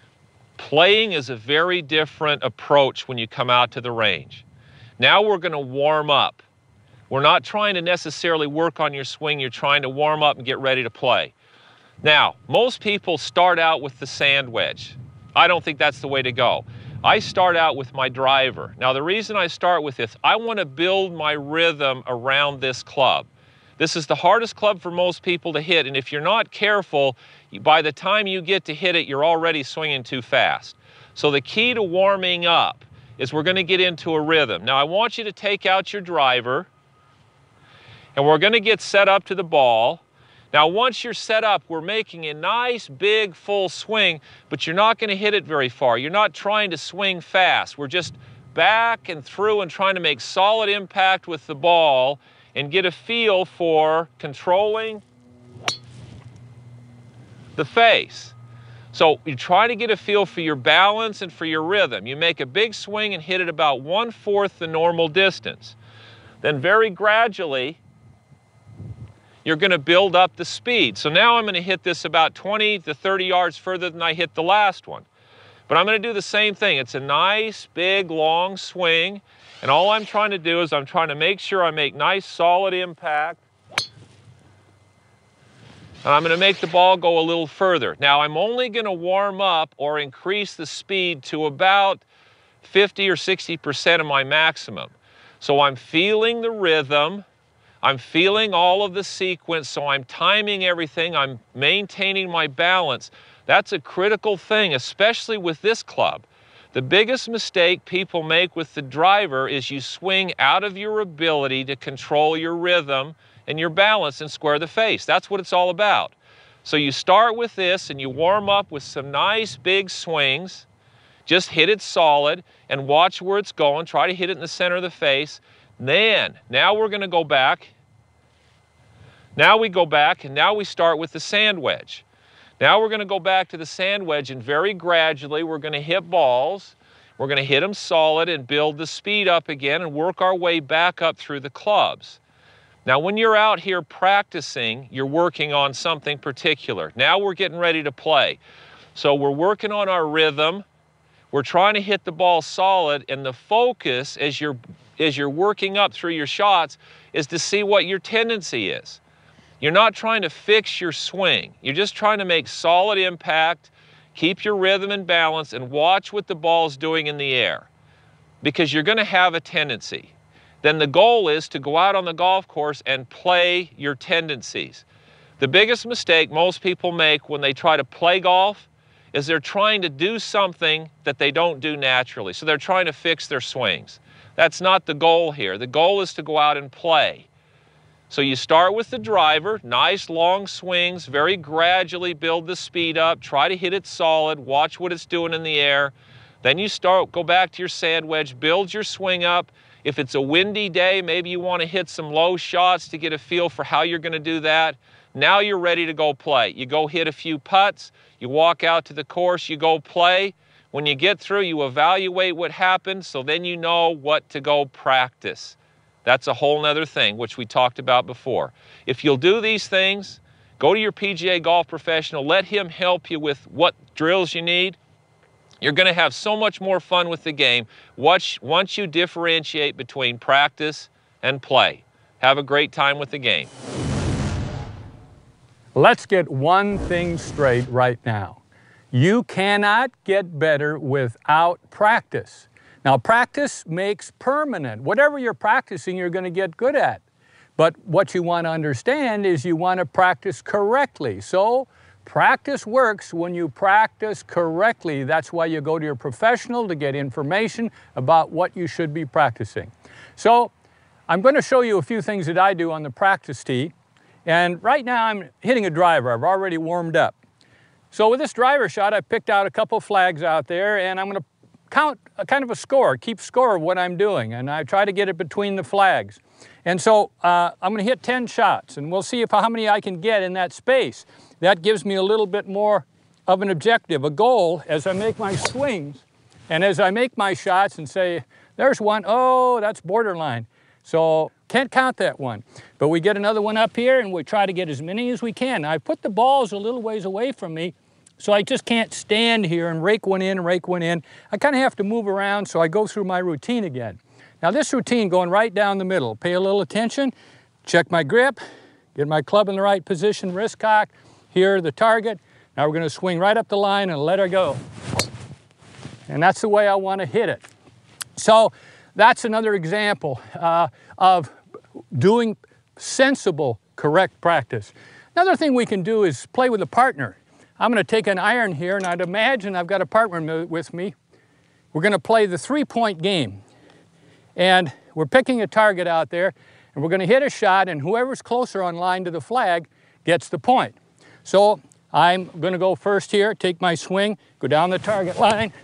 Playing is a very different approach when you come out to the range. Now we're going to warm up. We're not trying to necessarily work on your swing. You're trying to warm up and get ready to play. Now, most people start out with the sand wedge. I don't think that's the way to go. I start out with my driver. Now, the reason I start with this, I want to build my rhythm around this club. This is the hardest club for most people to hit, and if you're not careful, by the time you get to hit it, you're already swinging too fast. So the key to warming up is we're going to get into a rhythm. Now, I want you to take out your driver, and we're going to get set up to the ball. Now, once you're set up, we're making a nice, big, full swing, but you're not going to hit it very far. You're not trying to swing fast. We're just back and through and trying to make solid impact with the ball and get a feel for controlling the face. So you're trying to get a feel for your balance and for your rhythm. You make a big swing and hit it about one-fourth the normal distance. Then very gradually, you're going to build up the speed. So now I'm going to hit this about twenty to thirty yards further than I hit the last one. But I'm going to do the same thing. It's a nice, big, long swing. And all I'm trying to do is I'm trying to make sure I make nice, solid impact. And I'm going to make the ball go a little further. Now, I'm only going to warm up or increase the speed to about fifty or sixty percent of my maximum. So I'm feeling the rhythm. I'm feeling all of the sequence, so I'm timing everything. I'm maintaining my balance. That's a critical thing, especially with this club. The biggest mistake people make with the driver is you swing out of your ability to control your rhythm and your balance and square the face. That's what it's all about. So you start with this and you warm up with some nice big swings. Just hit it solid and watch where it's going. Try to hit it in the center of the face. Then, now we're going to go back. Now we go back and now we start with the sand wedge. Now we're going to go back to the sand wedge and very gradually we're going to hit balls. We're going to hit them solid and build the speed up again and work our way back up through the clubs. Now when you're out here practicing, you're working on something particular. Now we're getting ready to play. So we're working on our rhythm. We're trying to hit the ball solid, and the focus as you're, as you're working up through your shots is to see what your tendency is. You're not trying to fix your swing. You're just trying to make solid impact, keep your rhythm and balance, and watch what the ball's doing in the air. Because you're going to have a tendency. Then the goal is to go out on the golf course and play your tendencies. The biggest mistake most people make when they try to play golf is they're trying to do something that they don't do naturally. So they're trying to fix their swings. That's not the goal here. The goal is to go out and play. So you start with the driver, nice long swings, very gradually build the speed up, try to hit it solid, watch what it's doing in the air. Then you start, go back to your sand wedge, build your swing up. If it's a windy day, maybe you want to hit some low shots to get a feel for how you're going to do that. Now you're ready to go play. You go hit a few putts, you walk out to the course, you go play. When you get through, you evaluate what happened, so then you know what to go practice. That's a whole nother thing, which we talked about before. If you'll do these things, go to your P G A golf professional, let him help you with what drills you need. You're going to have so much more fun with the game once, once you differentiate between practice and play. Have a great time with the game. Let's get one thing straight right now. You cannot get better without practice. Now, practice makes permanent. Whatever you're practicing, you're going to get good at. But what you want to understand is you want to practice correctly. So, practice works when you practice correctly. That's why you go to your professional to get information about what you should be practicing. So, I'm going to show you a few things that I do on the practice tee. And right now, I'm hitting a driver. I've already warmed up. So with this driver shot, I picked out a couple flags out there, and I'm going to count a kind of a score, keep score of what I'm doing, and I try to get it between the flags. And so uh, I'm going to hit ten shots, and we'll see if how many I can get in that space. That gives me a little bit more of an objective, a goal, as I make my swings, and as I make my shots and say, there's one, oh, that's borderline. So can't count that one. But we get another one up here, and we try to get as many as we can. I put the balls a little ways away from me, so I just can't stand here and rake one in and rake one in. I kind of have to move around, so I go through my routine again. Now this routine going right down the middle, pay a little attention, check my grip, get my club in the right position, wrist cock, here the target. Now we're going to swing right up the line and let her go. And that's the way I want to hit it. So that's another example uh, of doing sensible, correct practice. Another thing we can do is play with a partner. I'm going to take an iron here, and I'd imagine I've got a partner with me. We're going to play the three-point game. And we're picking a target out there, and we're going to hit a shot, and whoever's closer on line to the flag gets the point. So I'm going to go first here, take my swing, go down the target line,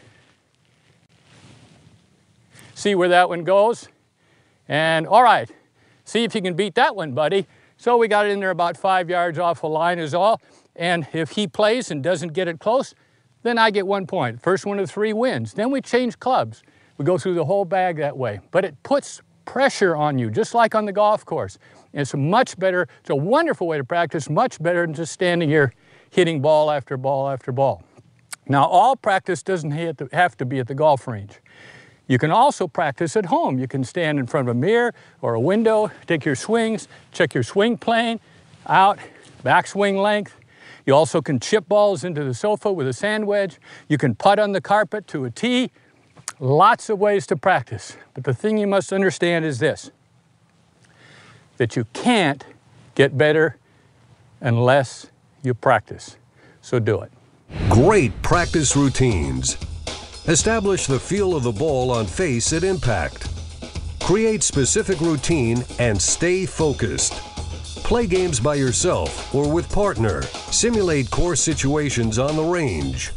see where that one goes, and all right, see if you can beat that one, buddy. So we got it in there about five yards off the line is all. And if he plays and doesn't get it close, then I get one point. First one of three wins. Then we change clubs. We go through the whole bag that way. But it puts pressure on you, just like on the golf course. And it's a much better, it's a wonderful way to practice, much better than just standing here hitting ball after ball after ball. Now, all practice doesn't have to be at the golf range. You can also practice at home. You can stand in front of a mirror or a window, take your swings, check your swing plane, out, backswing length. You also can chip balls into the sofa with a sand wedge. You can putt on the carpet to a tee. Lots of ways to practice. But the thing you must understand is this, that you can't get better unless you practice. So do it. Great practice routines. Establish the feel of the ball on face at impact. Create specific routine and stay focused. Play games by yourself or with partner. Simulate course situations on the range.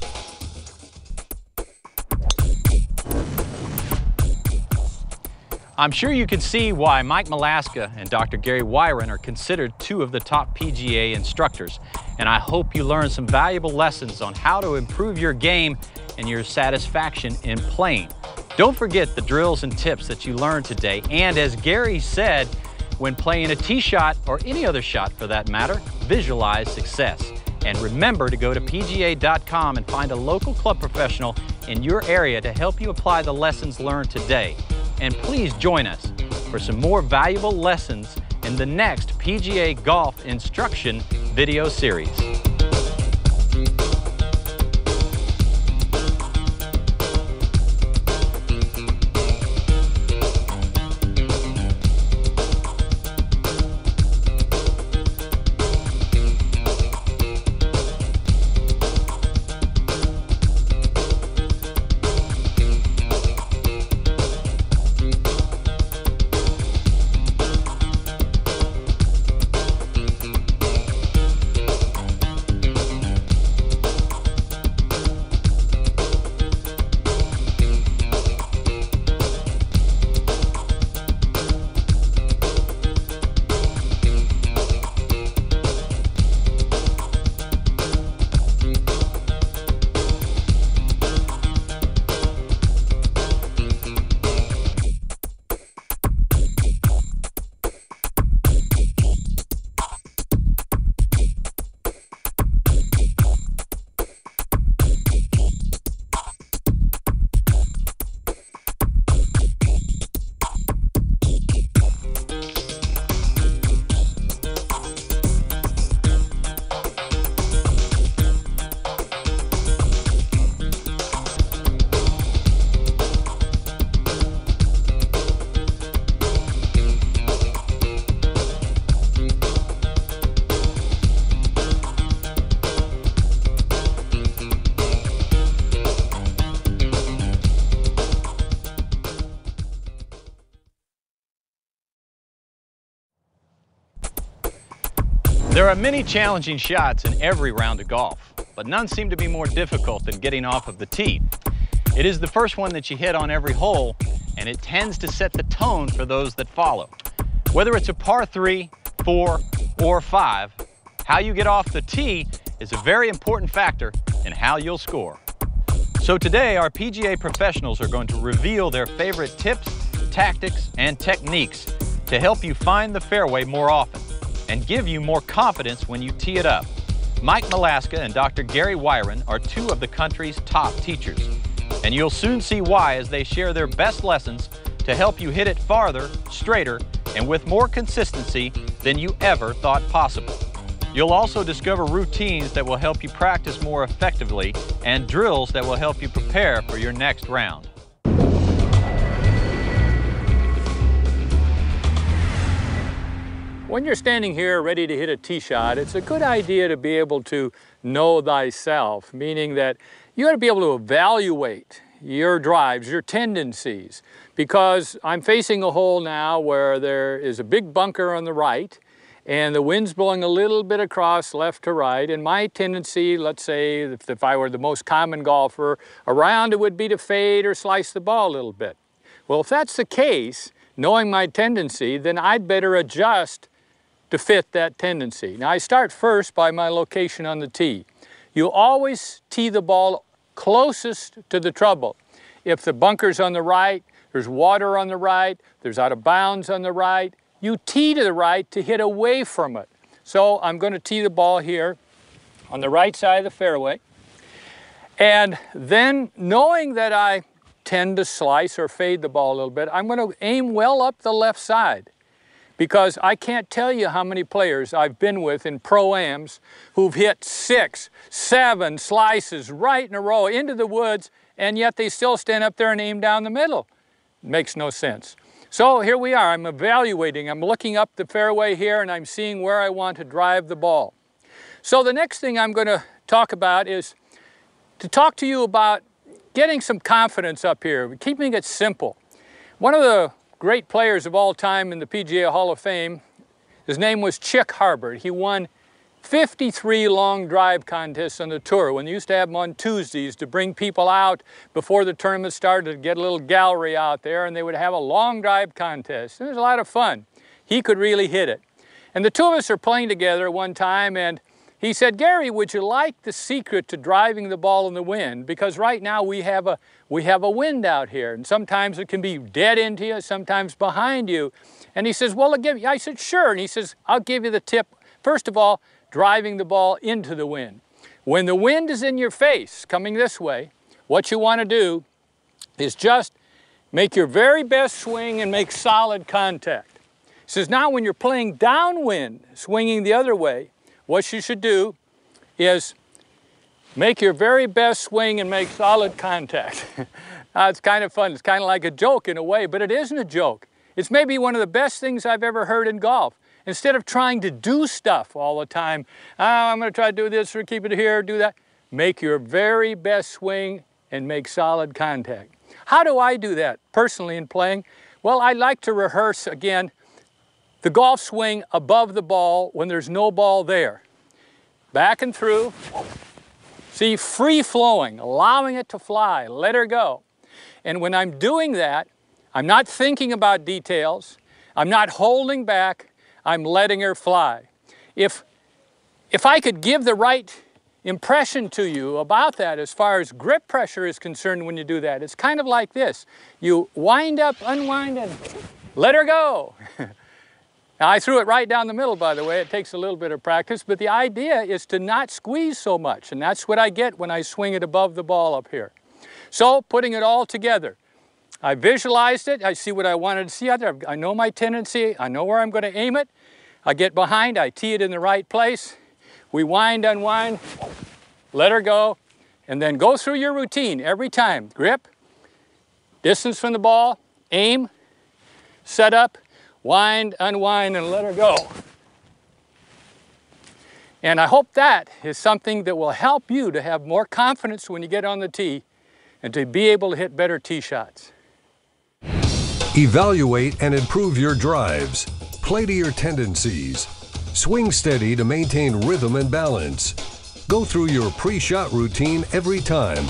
I'm sure you can see why Mike Malaska and Doctor Gary Wyron are considered two of the top P G A instructors, and I hope you learned some valuable lessons on how to improve your game and your satisfaction in playing. Don't forget the drills and tips that you learned today, and as Gary said, when playing a tee shot or any other shot for that matter, visualize success. And remember to go to P G A dot com and find a local club professional in your area to help you apply the lessons learned today. And please join us for some more valuable lessons in the next P G A Golf Instruction video series. There are many challenging shots in every round of golf, but none seem to be more difficult than getting off of the tee. It is the first one that you hit on every hole, and it tends to set the tone for those that follow. Whether it's a par three, four, or five, how you get off the tee is a very important factor in how you'll score. So today, our P G A professionals are going to reveal their favorite tips, tactics, and techniques to help you find the fairway more often and give you more confidence when you tee it up. Mike Malaska and Doctor Gary Wyron are two of the country's top teachers, and you'll soon see why as they share their best lessons to help you hit it farther, straighter, and with more consistency than you ever thought possible. You'll also discover routines that will help you practice more effectively and drills that will help you prepare for your next round. When you're standing here ready to hit a tee shot, it's a good idea to be able to know thyself, meaning that you got to be able to evaluate your drives, your tendencies, because I'm facing a hole now where there is a big bunker on the right and the wind's blowing a little bit across left to right, and my tendency, let's say if, if I were the most common golfer around, it would be to fade or slice the ball a little bit. Well, if that's the case, knowing my tendency, then I'd better adjust to fit that tendency. Now I start first by my location on the tee. You always tee the ball closest to the trouble. If the bunker's on the right, there's water on the right, there's out of bounds on the right. You tee to the right to hit away from it. So I'm going to tee the ball here on the right side of the fairway. And then, knowing that I tend to slice or fade the ball a little bit, I'm going to aim well up the left side. Because I can't tell you how many players I've been with in pro-ams who've hit six, seven slices right in a row into the woods, and yet they still stand up there and aim down the middle. It makes no sense. So here we are. I'm evaluating. I'm looking up the fairway here, and I'm seeing where I want to drive the ball. So the next thing I'm going to talk about is to talk to you about getting some confidence up here, keeping it simple. One of the great players of all time in the P G A Hall of Fame, his name was Chick Harbert. He won fifty-three long drive contests on the tour when they used to have them on Tuesdays to bring people out before the tournament started to get a little gallery out there, and they would have a long drive contest. It was a lot of fun. He could really hit it. And the two of us are playing together one time, and he said, "Gary, would you like the secret to driving the ball in the wind? Because right now we have a we have a wind out here, and sometimes it can be dead into you, sometimes behind you." And he says, "Well, I'll give you." I said, "Sure." And he says, "I'll give you the tip. First of all, driving the ball into the wind. When the wind is in your face, coming this way, what you want to do is just make your very best swing and make solid contact." He says, "Now when you're playing downwind, swinging the other way, what you should do is make your very best swing and make solid contact." Now, it's kind of fun. It's kind of like a joke in a way, but it isn't a joke. It's maybe one of the best things I've ever heard in golf. Instead of trying to do stuff all the time, oh, I'm going to try to do this or keep it here, do that, make your very best swing and make solid contact. How do I do that personally in playing? Well, I like to rehearse, again, the golf swing above the ball when there's no ball there. Back and through. See, free flowing, allowing it to fly, let her go. And when I'm doing that, I'm not thinking about details. I'm not holding back. I'm letting her fly. If, if I could give the right impression to you about that as far as grip pressure is concerned when you do that, it's kind of like this. You wind up, unwind, and let her go. Now, I threw it right down the middle, by the way. It takes a little bit of practice, but the idea is to not squeeze so much, and that's what I get when I swing it above the ball up here. So, putting it all together, I visualized it. I see what I wanted to see out there. I know my tendency. I know where I'm going to aim it. I get behind. I tee it in the right place. We wind, unwind, let her go, and then go through your routine every time. Grip, distance from the ball, aim, set up, wind, unwind, and let her go. And I hope that is something that will help you to have more confidence when you get on the tee and to be able to hit better tee shots. Evaluate and improve your drives. Play to your tendencies. Swing steady to maintain rhythm and balance. Go through your pre-shot routine every time.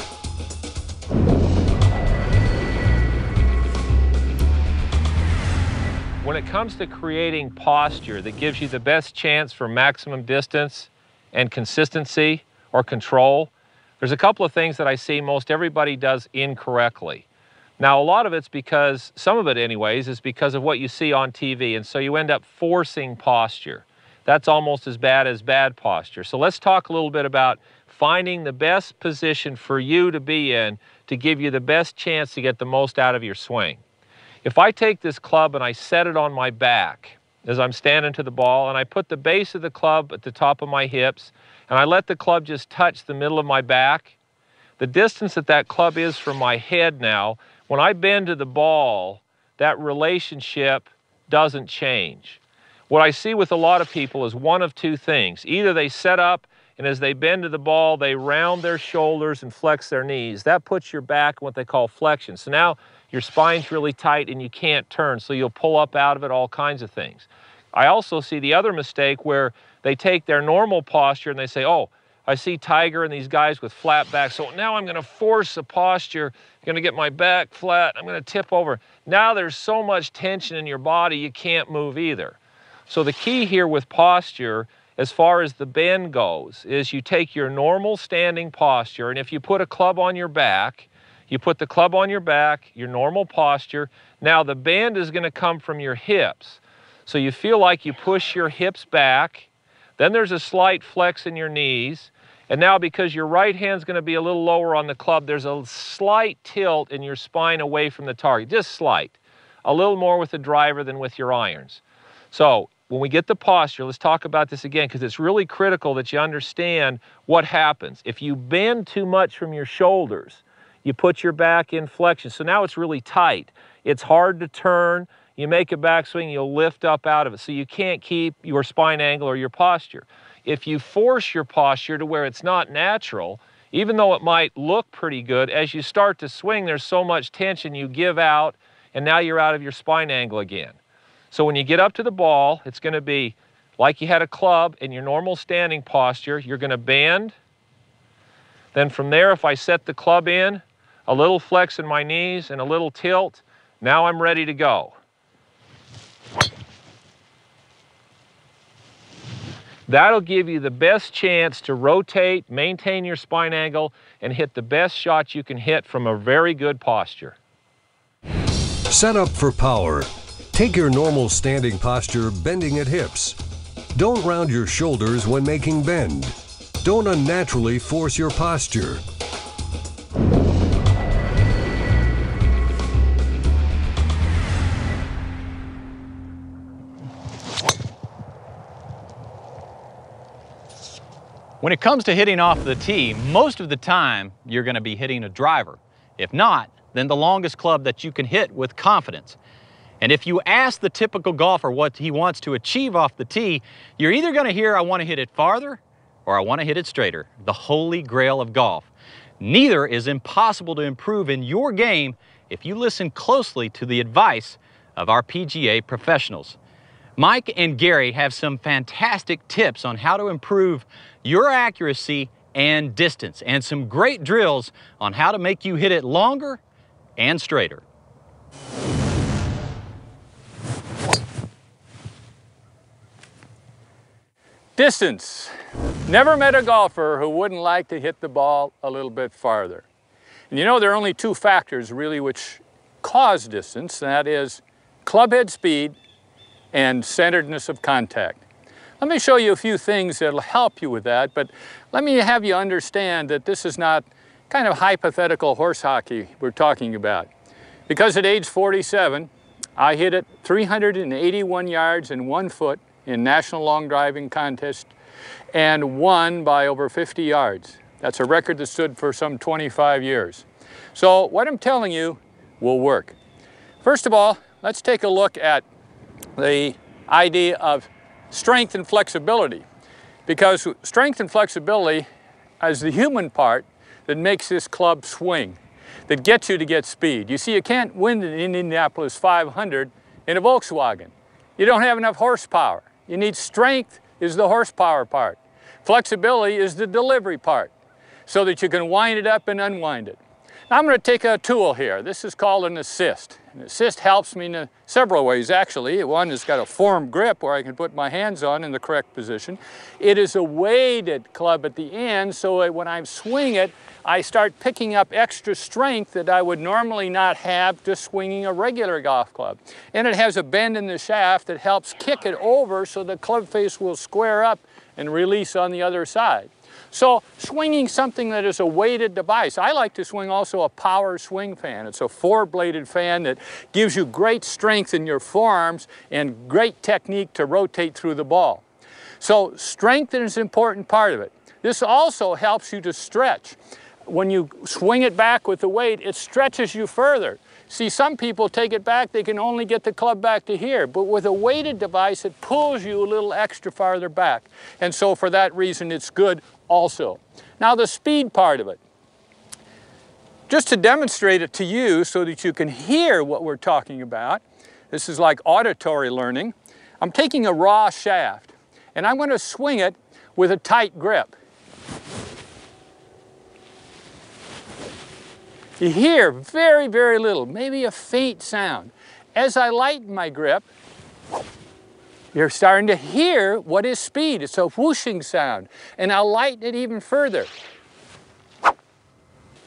When it comes to creating posture that gives you the best chance for maximum distance and consistency or control, there's a couple of things that I see most everybody does incorrectly. Now, a lot of it's because, some of it anyways, is because of what you see on T V, and so you end up forcing posture. That's almost as bad as bad posture. So let's talk a little bit about finding the best position for you to be in to give you the best chance to get the most out of your swing. If I take this club and I set it on my back as I'm standing to the ball, and I put the base of the club at the top of my hips, and I let the club just touch the middle of my back, the distance that that club is from my head now, when I bend to the ball, that relationship doesn't change. What I see with a lot of people is one of two things. Either they set up, and as they bend to the ball, they round their shoulders and flex their knees. That puts your back in what they call flexion. So now your spine's really tight and you can't turn, so you'll pull up out of it, all kinds of things. I also see the other mistake where they take their normal posture and they say, oh, I see Tiger and these guys with flat backs, so now I'm going to force a posture, I'm going to get my back flat, I'm going to tip over. Now there's so much tension in your body, you can't move either. So the key here with posture, as far as the bend goes, is you take your normal standing posture, and if you put a club on your back, You put the club on your back, your normal posture. Now the bend is going to come from your hips. So you feel like you push your hips back. Then there's a slight flex in your knees. And now because your right hand's going to be a little lower on the club, there's a slight tilt in your spine away from the target, just slight. A little more with the driver than with your irons. So when we get the posture, let's talk about this again because it's really critical that you understand what happens. If you bend too much from your shoulders, you put your back in flexion. So now it's really tight. It's hard to turn. You make a backswing, you'll lift up out of it. So you can't keep your spine angle or your posture. If you force your posture to where it's not natural, even though it might look pretty good, as you start to swing, there's so much tension, you give out, and now you're out of your spine angle again. So when you get up to the ball, it's going to be like you had a club in your normal standing posture. You're going to bend. Then from there, if I set the club in, a little flex in my knees and a little tilt, now I'm ready to go. That'll give you the best chance to rotate, maintain your spine angle, and hit the best shot you can hit from a very good posture. Set up for power. Take your normal standing posture, bending at hips. Don't round your shoulders when making bend. Don't unnaturally force your posture. When it comes to hitting off the tee, most of the time you're going to be hitting a driver. If not, then the longest club that you can hit with confidence. And if you ask the typical golfer what he wants to achieve off the tee, you're either going to hear, I want to hit it farther, or I want to hit it straighter, the holy grail of golf. Neither is impossible to improve in your game if you listen closely to the advice of our P G A professionals. Mike and Gary have some fantastic tips on how to improve your accuracy and distance, and some great drills on how to make you hit it longer and straighter. Distance. Never met a golfer who wouldn't like to hit the ball a little bit farther. And you know, there are only two factors really which cause distance, and that is clubhead speed and centeredness of contact. Let me show you a few things that'll help you with that, but let me have you understand that this is not kind of hypothetical horse hockey we're talking about. Because at age forty-seven, I hit it three hundred eighty-one yards and one foot in national long driving contest and won by over fifty yards. That's a record that stood for some twenty-five years. So what I'm telling you will work. First of all, let's take a look at the idea of strength and flexibility, because strength and flexibility is the human part that makes this club swing, that gets you to get speed. You see, you can't win the Indianapolis five hundred in a Volkswagen. You don't have enough horsepower. You need strength is the horsepower part. Flexibility is the delivery part, so that you can wind it up and unwind it. Now I'm going to take a tool here. This is called an assist. An assist helps me in several ways, actually. One has got a form grip where I can put my hands on in the correct position. It is a weighted club at the end, so that when I swing it, I start picking up extra strength that I would normally not have just swinging a regular golf club. And it has a bend in the shaft that helps kick it over so the club face will square up and release on the other side. So swinging something that is a weighted device. I like to swing also a power swing fan. It's a four-bladed fan that gives you great strength in your forearms and great technique to rotate through the ball. So strength is an important part of it. This also helps you to stretch. When you swing it back with the weight, it stretches you further. See, some people take it back, they can only get the club back to here, but with a weighted device, it pulls you a little extra farther back. And so for that reason, it's good also. Now the speed part of it. Just to demonstrate it to you so that you can hear what we're talking about, this is like auditory learning. I'm taking a raw shaft, and I'm going to swing it with a tight grip. You hear very, very little, maybe a faint sound. As I lighten my grip, you're starting to hear what is speed. It's a whooshing sound. And I'll lighten it even further.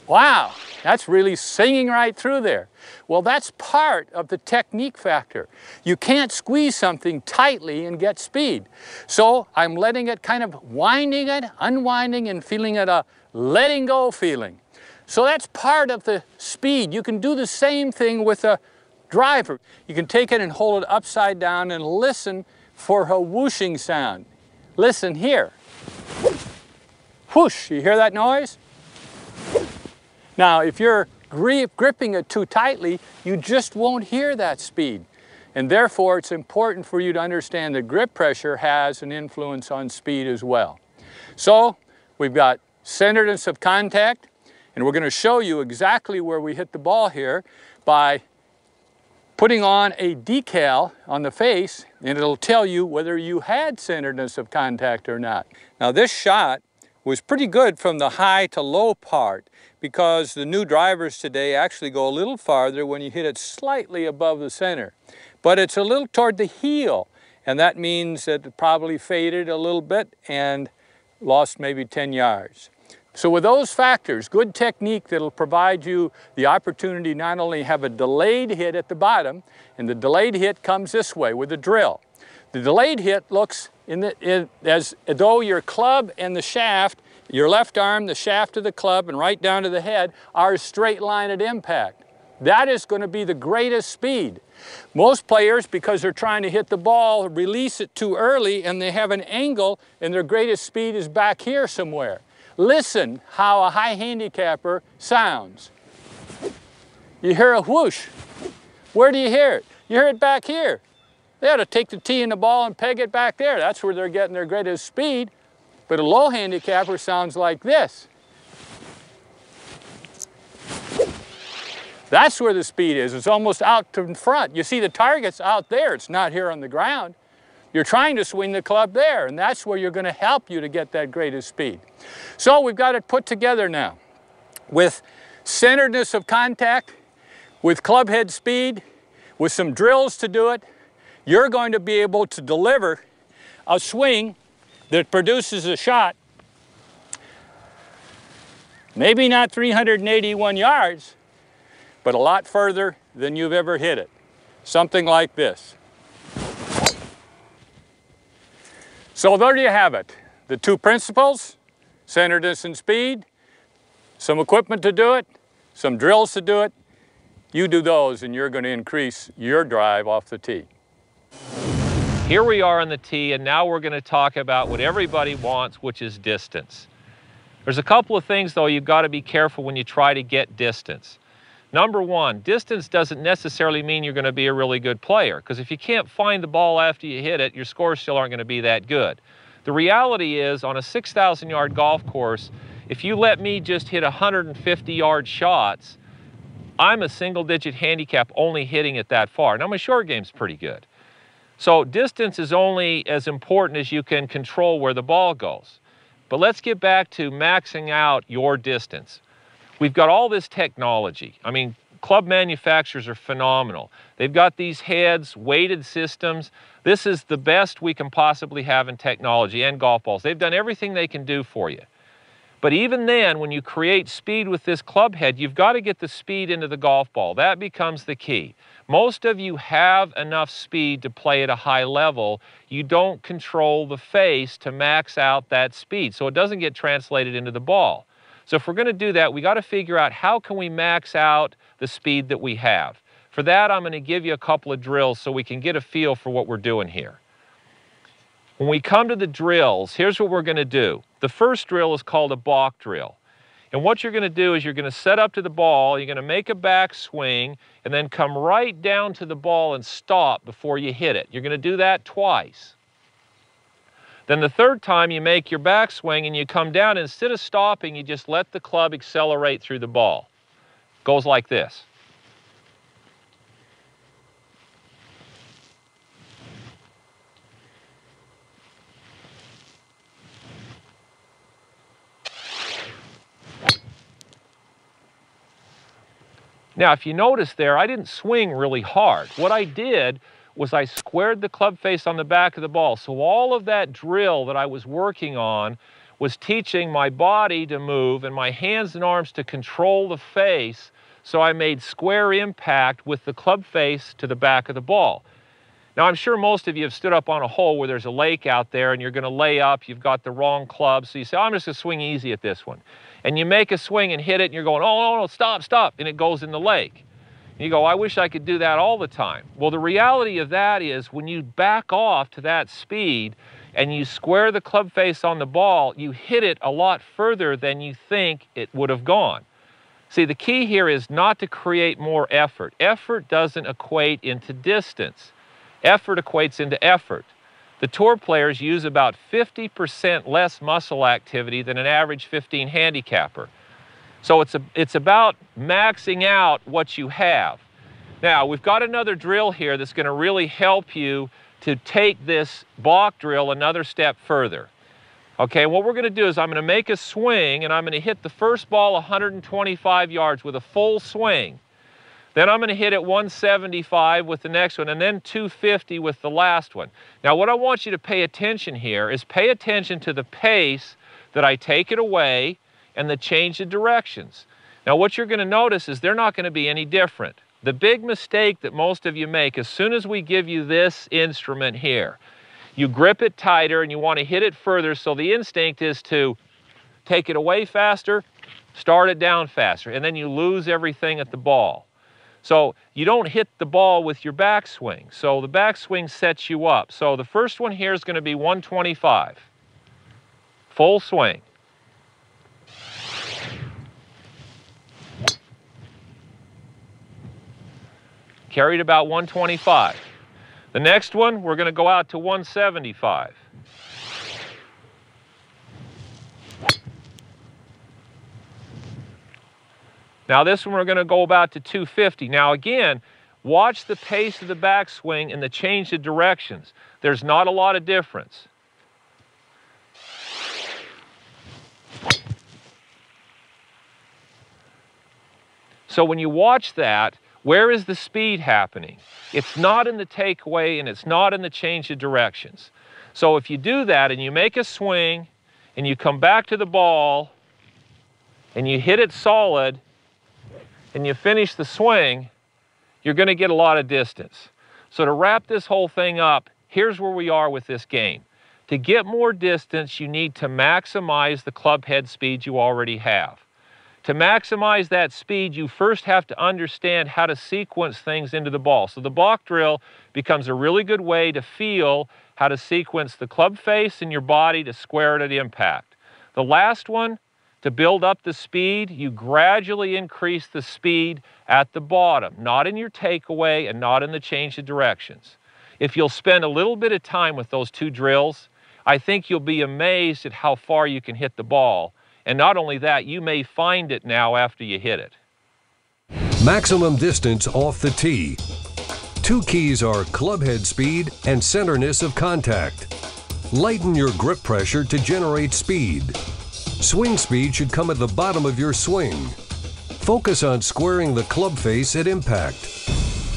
Wow, that's really singing right through there. Well, that's part of the technique factor. You can't squeeze something tightly and get speed. So I'm letting it kind of winding it, unwinding, and feeling it a letting go feeling. So that's part of the speed. You can do the same thing with a driver. You can take it and hold it upside down and listen for a whooshing sound. Listen here. Whoosh, you hear that noise? Now, if you're gri gripping it too tightly, you just won't hear that speed. And therefore, it's important for you to understand that grip pressure has an influence on speed as well. So, we've got centeredness of contact, and we're going to show you exactly where we hit the ball here by putting on a decal on the face, and it'll tell you whether you had centeredness of contact or not. Now, this shot was pretty good from the high to low part, because the new drivers today actually go a little farther when you hit it slightly above the center. But it's a little toward the heel, and that means that it probably faded a little bit and lost maybe ten yards. So with those factors, good technique that'll provide you the opportunity not only have a delayed hit at the bottom, and the delayed hit comes this way with a drill. The delayed hit looks in the, in, as though your club and the shaft, your left arm, the shaft of the club, and right down to the head are a straight line at impact. That is going to be the greatest speed. Most players, because they're trying to hit the ball, release it too early, and they have an angle, and their greatest speed is back here somewhere. Listen how a high handicapper sounds. You hear a whoosh. Where do you hear it? You hear it back here. They ought to take the tee in the ball and peg it back there. That's where they're getting their greatest speed. But a low handicapper sounds like this. That's where the speed is. It's almost out in front. You see the target's out there. It's not here on the ground. You're trying to swing the club there, and that's where you're going to help you to get that greatest speed. So we've got it put together now with centeredness of contact, with club head speed, with some drills to do it. You're going to be able to deliver a swing that produces a shot, maybe not three hundred eighty-one yards, but a lot further than you've ever hit it. Something like this. So there you have it. The two principles, centeredness and speed, some equipment to do it, some drills to do it. You do those and you're going to increase your drive off the tee. Here we are on the tee, and now we're going to talk about what everybody wants, which is distance. There's a couple of things, though, you've got to be careful when you try to get distance. Number one, distance doesn't necessarily mean you're going to be a really good player, because if you can't find the ball after you hit it, your scores still aren't going to be that good. The reality is, on a six thousand yard golf course, if you let me just hit one hundred fifty yard shots, I'm a single-digit handicap only hitting it that far. Now, my short game's pretty good. So distance is only as important as you can control where the ball goes. But let's get back to maxing out your distance. We've got all this technology. I mean, club manufacturers are phenomenal. They've got these heads, weighted systems. This is the best we can possibly have in technology and golf balls. They've done everything they can do for you. But even then, when you create speed with this club head, you've got to get the speed into the golf ball. That becomes the key. Most of you have enough speed to play at a high level. You don't control the face to max out that speed, so it doesn't get translated into the ball. So if we're going to do that, we got to figure out how can we max out the speed that we have. For that, I'm going to give you a couple of drills so we can get a feel for what we're doing here. When we come to the drills, here's what we're going to do. The first drill is called a balk drill. And what you're going to do is you're going to set up to the ball, you're going to make a back swing, and then come right down to the ball and stop before you hit it. You're going to do that twice. Then the third time you make your backswing and you come down, and instead of stopping, you just let the club accelerate through the ball. It goes like this. Now, if you notice there, I didn't swing really hard. What I did was I squared the club face on the back of the ball. So all of that drill that I was working on was teaching my body to move and my hands and arms to control the face, so I made square impact with the club face to the back of the ball. Now, I'm sure most of you have stood up on a hole where there's a lake out there and you're going to lay up, you've got the wrong club, so you say, oh, I'm just going to swing easy at this one. And you make a swing and hit it and you're going, oh, no, no, stop, stop, and it goes in the lake. And you go, I wish I could do that all the time. Well, the reality of that is when you back off to that speed and you square the club face on the ball, you hit it a lot further than you think it would have gone. See, the key here is not to create more effort. Effort doesn't equate into distance. Effort equates into effort. The tour players use about fifty percent less muscle activity than an average fifteen handicapper. So it's, a, it's about maxing out what you have. Now, we've got another drill here that's going to really help you to take this balk drill another step further. Okay, what we're going to do is I'm going to make a swing and I'm going to hit the first ball one hundred twenty-five yards with a full swing. Then I'm going to hit it one seventy-five with the next one, and then two fifty with the last one. Now, what I want you to pay attention here is pay attention to the pace that I take it away and the change of directions. Now, what you're going to notice is they're not going to be any different. The big mistake that most of you make, as soon as we give you this instrument here, you grip it tighter and you want to hit it further, so the instinct is to take it away faster, start it down faster, and then you lose everything at the ball. So you don't hit the ball with your backswing. So the backswing sets you up. So the first one here is going to be one twenty-five. Full swing. Carried about one twenty-five. The next one, we're going to go out to one seventy-five. Now this one we're going to go about to two fifty. Now again, watch the pace of the backswing and the change of directions. There's not a lot of difference. So when you watch that, where is the speed happening? It's not in the takeaway and it's not in the change of directions. So if you do that and you make a swing and you come back to the ball and you hit it solid and you finish the swing, you're going to get a lot of distance. So to wrap this whole thing up, here's where we are with this game. To get more distance, you need to maximize the club head speed you already have. To maximize that speed, you first have to understand how to sequence things into the ball. So the balk drill becomes a really good way to feel how to sequence the club face and your body to square it at impact. The last one, to build up the speed, you gradually increase the speed at the bottom, not in your takeaway and not in the change of directions. If you'll spend a little bit of time with those two drills, I think you'll be amazed at how far you can hit the ball. And not only that, you may find it now after you hit it. Maximum distance off the tee. Two keys are club head speed and centerness of contact. Lighten your grip pressure to generate speed. Swing speed should come at the bottom of your swing. Focus on squaring the club face at impact.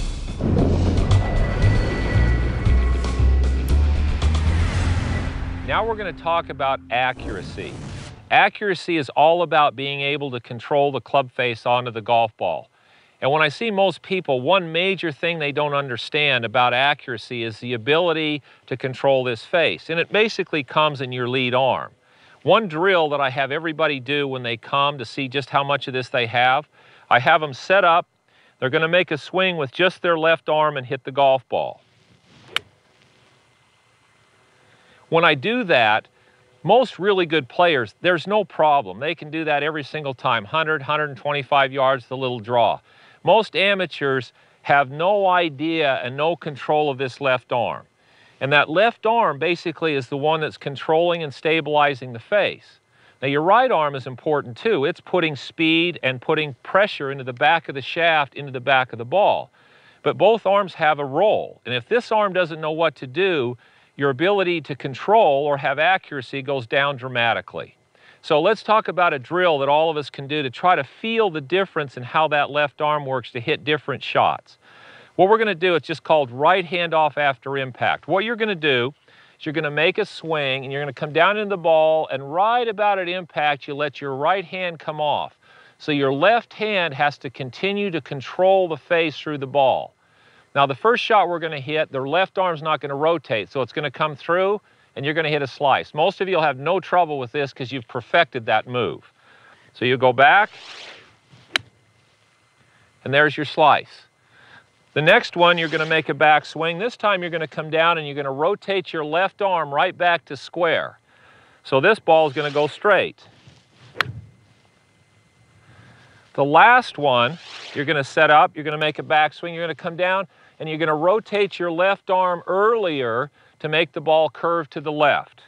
Now we're going to talk about accuracy. Accuracy is all about being able to control the club face onto the golf ball. And when I see most people, one major thing they don't understand about accuracy is the ability to control this face. And it basically comes in your lead arm. One drill that I have everybody do when they come to see just how much of this they have, I have them set up. They're going to make a swing with just their left arm and hit the golf ball. When I do that, most really good players, there's no problem. They can do that every single time, one hundred, one twenty-five yards, the little draw. Most amateurs have no idea and no control of this left arm. And that left arm basically is the one that's controlling and stabilizing the face. Now your right arm is important too. It's putting speed and putting pressure into the back of the shaft, into the back of the ball. But both arms have a role. And if this arm doesn't know what to do, your ability to control or have accuracy goes down dramatically. So let's talk about a drill that all of us can do to try to feel the difference in how that left arm works to hit different shots. What we're going to do, it's just called right hand off after impact. What you're going to do is you're going to make a swing, and you're going to come down into the ball, and right about at impact, you let your right hand come off. So your left hand has to continue to control the face through the ball. Now, the first shot we're going to hit, the left arm's not going to rotate, so it's going to come through, and you're going to hit a slice. Most of you will have no trouble with this because you've perfected that move. So you go back, and there's your slice. The next one, you're going to make a back swing. This time you're going to come down and you're going to rotate your left arm right back to square. So this ball is going to go straight. The last one, you're going to set up, you're going to make a back swing, you're going to come down and you're going to rotate your left arm earlier to make the ball curve to the left.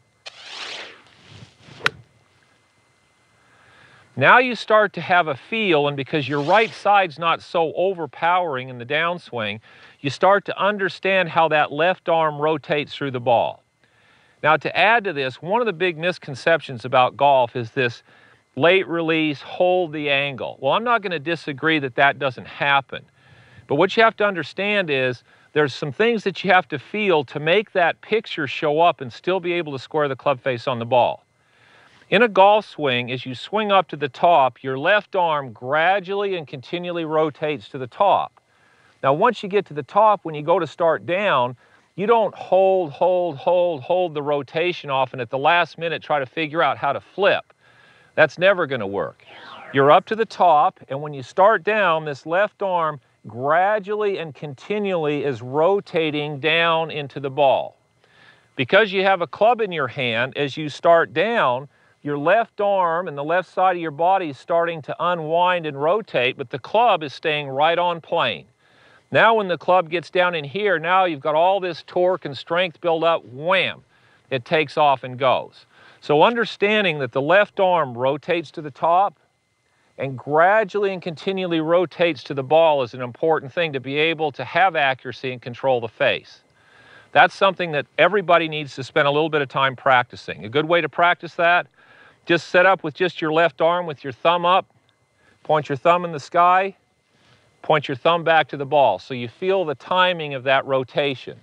Now you start to have a feel, and because your right side's not so overpowering in the downswing, you start to understand how that left arm rotates through the ball. Now, to add to this, one of the big misconceptions about golf is this late release, hold the angle. Well, I'm not going to disagree that that doesn't happen. But what you have to understand is there's some things that you have to feel to make that picture show up and still be able to square the club face on the ball. In a golf swing, as you swing up to the top, your left arm gradually and continually rotates to the top. Now, once you get to the top, when you go to start down, you don't hold, hold, hold, hold the rotation off, and at the last minute try to figure out how to flip. That's never going to work. You're up to the top, and when you start down, this left arm gradually and continually is rotating down into the ball. Because you have a club in your hand, as you start down, your left arm and the left side of your body is starting to unwind and rotate, but the club is staying right on plane. Now when the club gets down in here, now you've got all this torque and strength built up, wham, it takes off and goes. So understanding that the left arm rotates to the top and gradually and continually rotates to the ball is an important thing to be able to have accuracy and control the face. That's something that everybody needs to spend a little bit of time practicing. A good way to practice that, just set up with just your left arm with your thumb up, point your thumb in the sky, point your thumb back to the ball so you feel the timing of that rotation.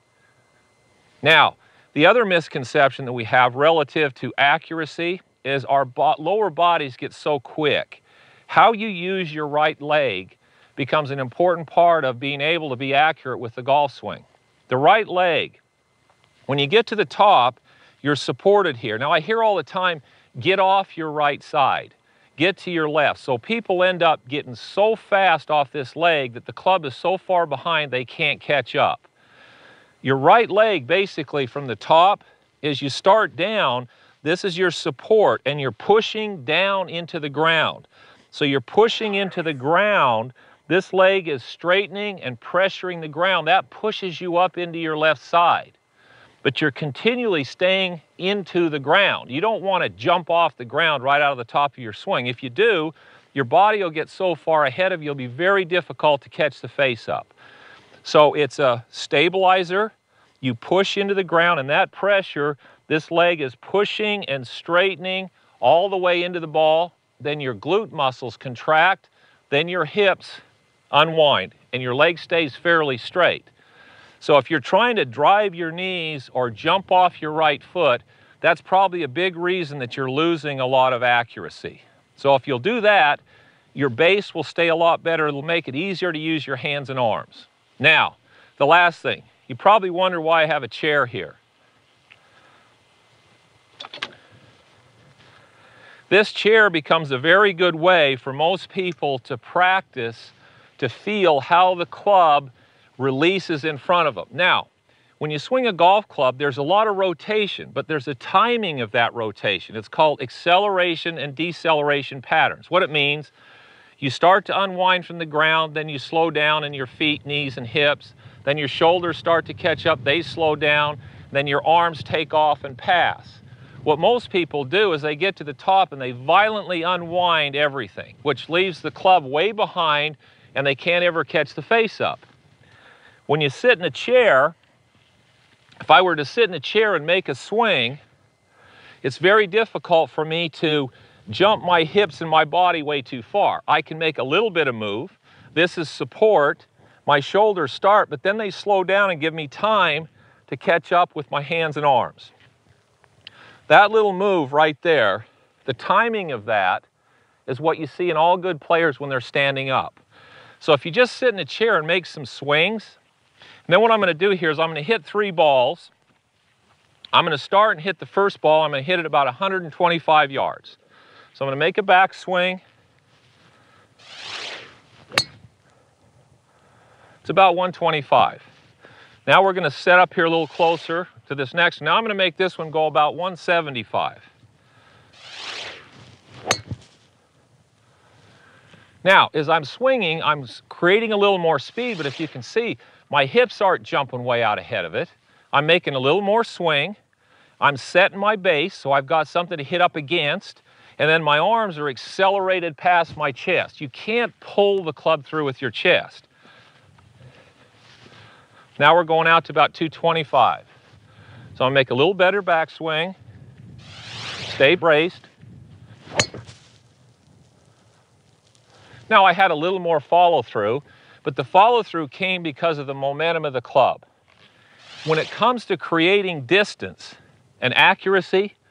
Now, the other misconception that we have relative to accuracy is our bo- lower bodies get so quick. How you use your right leg becomes an important part of being able to be accurate with the golf swing. The right leg, when you get to the top, you're supported here. Now, I hear all the time, get off your right side, get to your left. So people end up getting so fast off this leg that the club is so far behind they can't catch up. Your right leg, basically from the top, as you start down, this is your support, and you're pushing down into the ground. So you're pushing into the ground. This leg is straightening and pressuring the ground. That pushes you up into your left side. But you're continually staying into the ground. You don't want to jump off the ground right out of the top of your swing. If you do, your body will get so far ahead of you, it'll be very difficult to catch the face up. So it's a stabilizer. You push into the ground, and that pressure, this leg is pushing and straightening all the way into the ball. Then your glute muscles contract, then your hips unwind, and your leg stays fairly straight. So if you're trying to drive your knees or jump off your right foot, that's probably a big reason that you're losing a lot of accuracy. So if you'll do that, your base will stay a lot better. It'll make it easier to use your hands and arms. Now, the last thing, you probably wonder why I have a chair here. This chair becomes a very good way for most people to practice, to feel how the club releases in front of them. Now, when you swing a golf club, there's a lot of rotation, but there's a timing of that rotation. It's called acceleration and deceleration patterns. What it means, you start to unwind from the ground, then you slow down in your feet, knees, and hips. Then your shoulders start to catch up, they slow down, then your arms take off and pass. What most people do is they get to the top and they violently unwind everything, which leaves the club way behind and they can't ever catch the face up. When you sit in a chair, if I were to sit in a chair and make a swing, it's very difficult for me to jump my hips and my body way too far. I can make a little bit of move. This is support. My shoulders start, but then they slow down and give me time to catch up with my hands and arms. That little move right there, the timing of that is what you see in all good players when they're standing up. So if you just sit in a chair and make some swings, and then what I'm going to do here is I'm going to hit three balls. I'm going to start and hit the first ball. I'm going to hit it about one hundred twenty-five yards. So I'm going to make a back swing. It's about one twenty-five. Now we're going to set up here a little closer to this next. Now I'm going to make this one go about one seventy-five. Now, as I'm swinging, I'm creating a little more speed, but if you can see, my hips aren't jumping way out ahead of it. I'm making a little more swing. I'm setting my base, so I've got something to hit up against, and then my arms are accelerated past my chest. You can't pull the club through with your chest. Now we're going out to about two twenty-five. So I'll make a little better backswing, stay braced. Now I had a little more follow through, but the follow through came because of the momentum of the club. When it comes to creating distance and accuracy,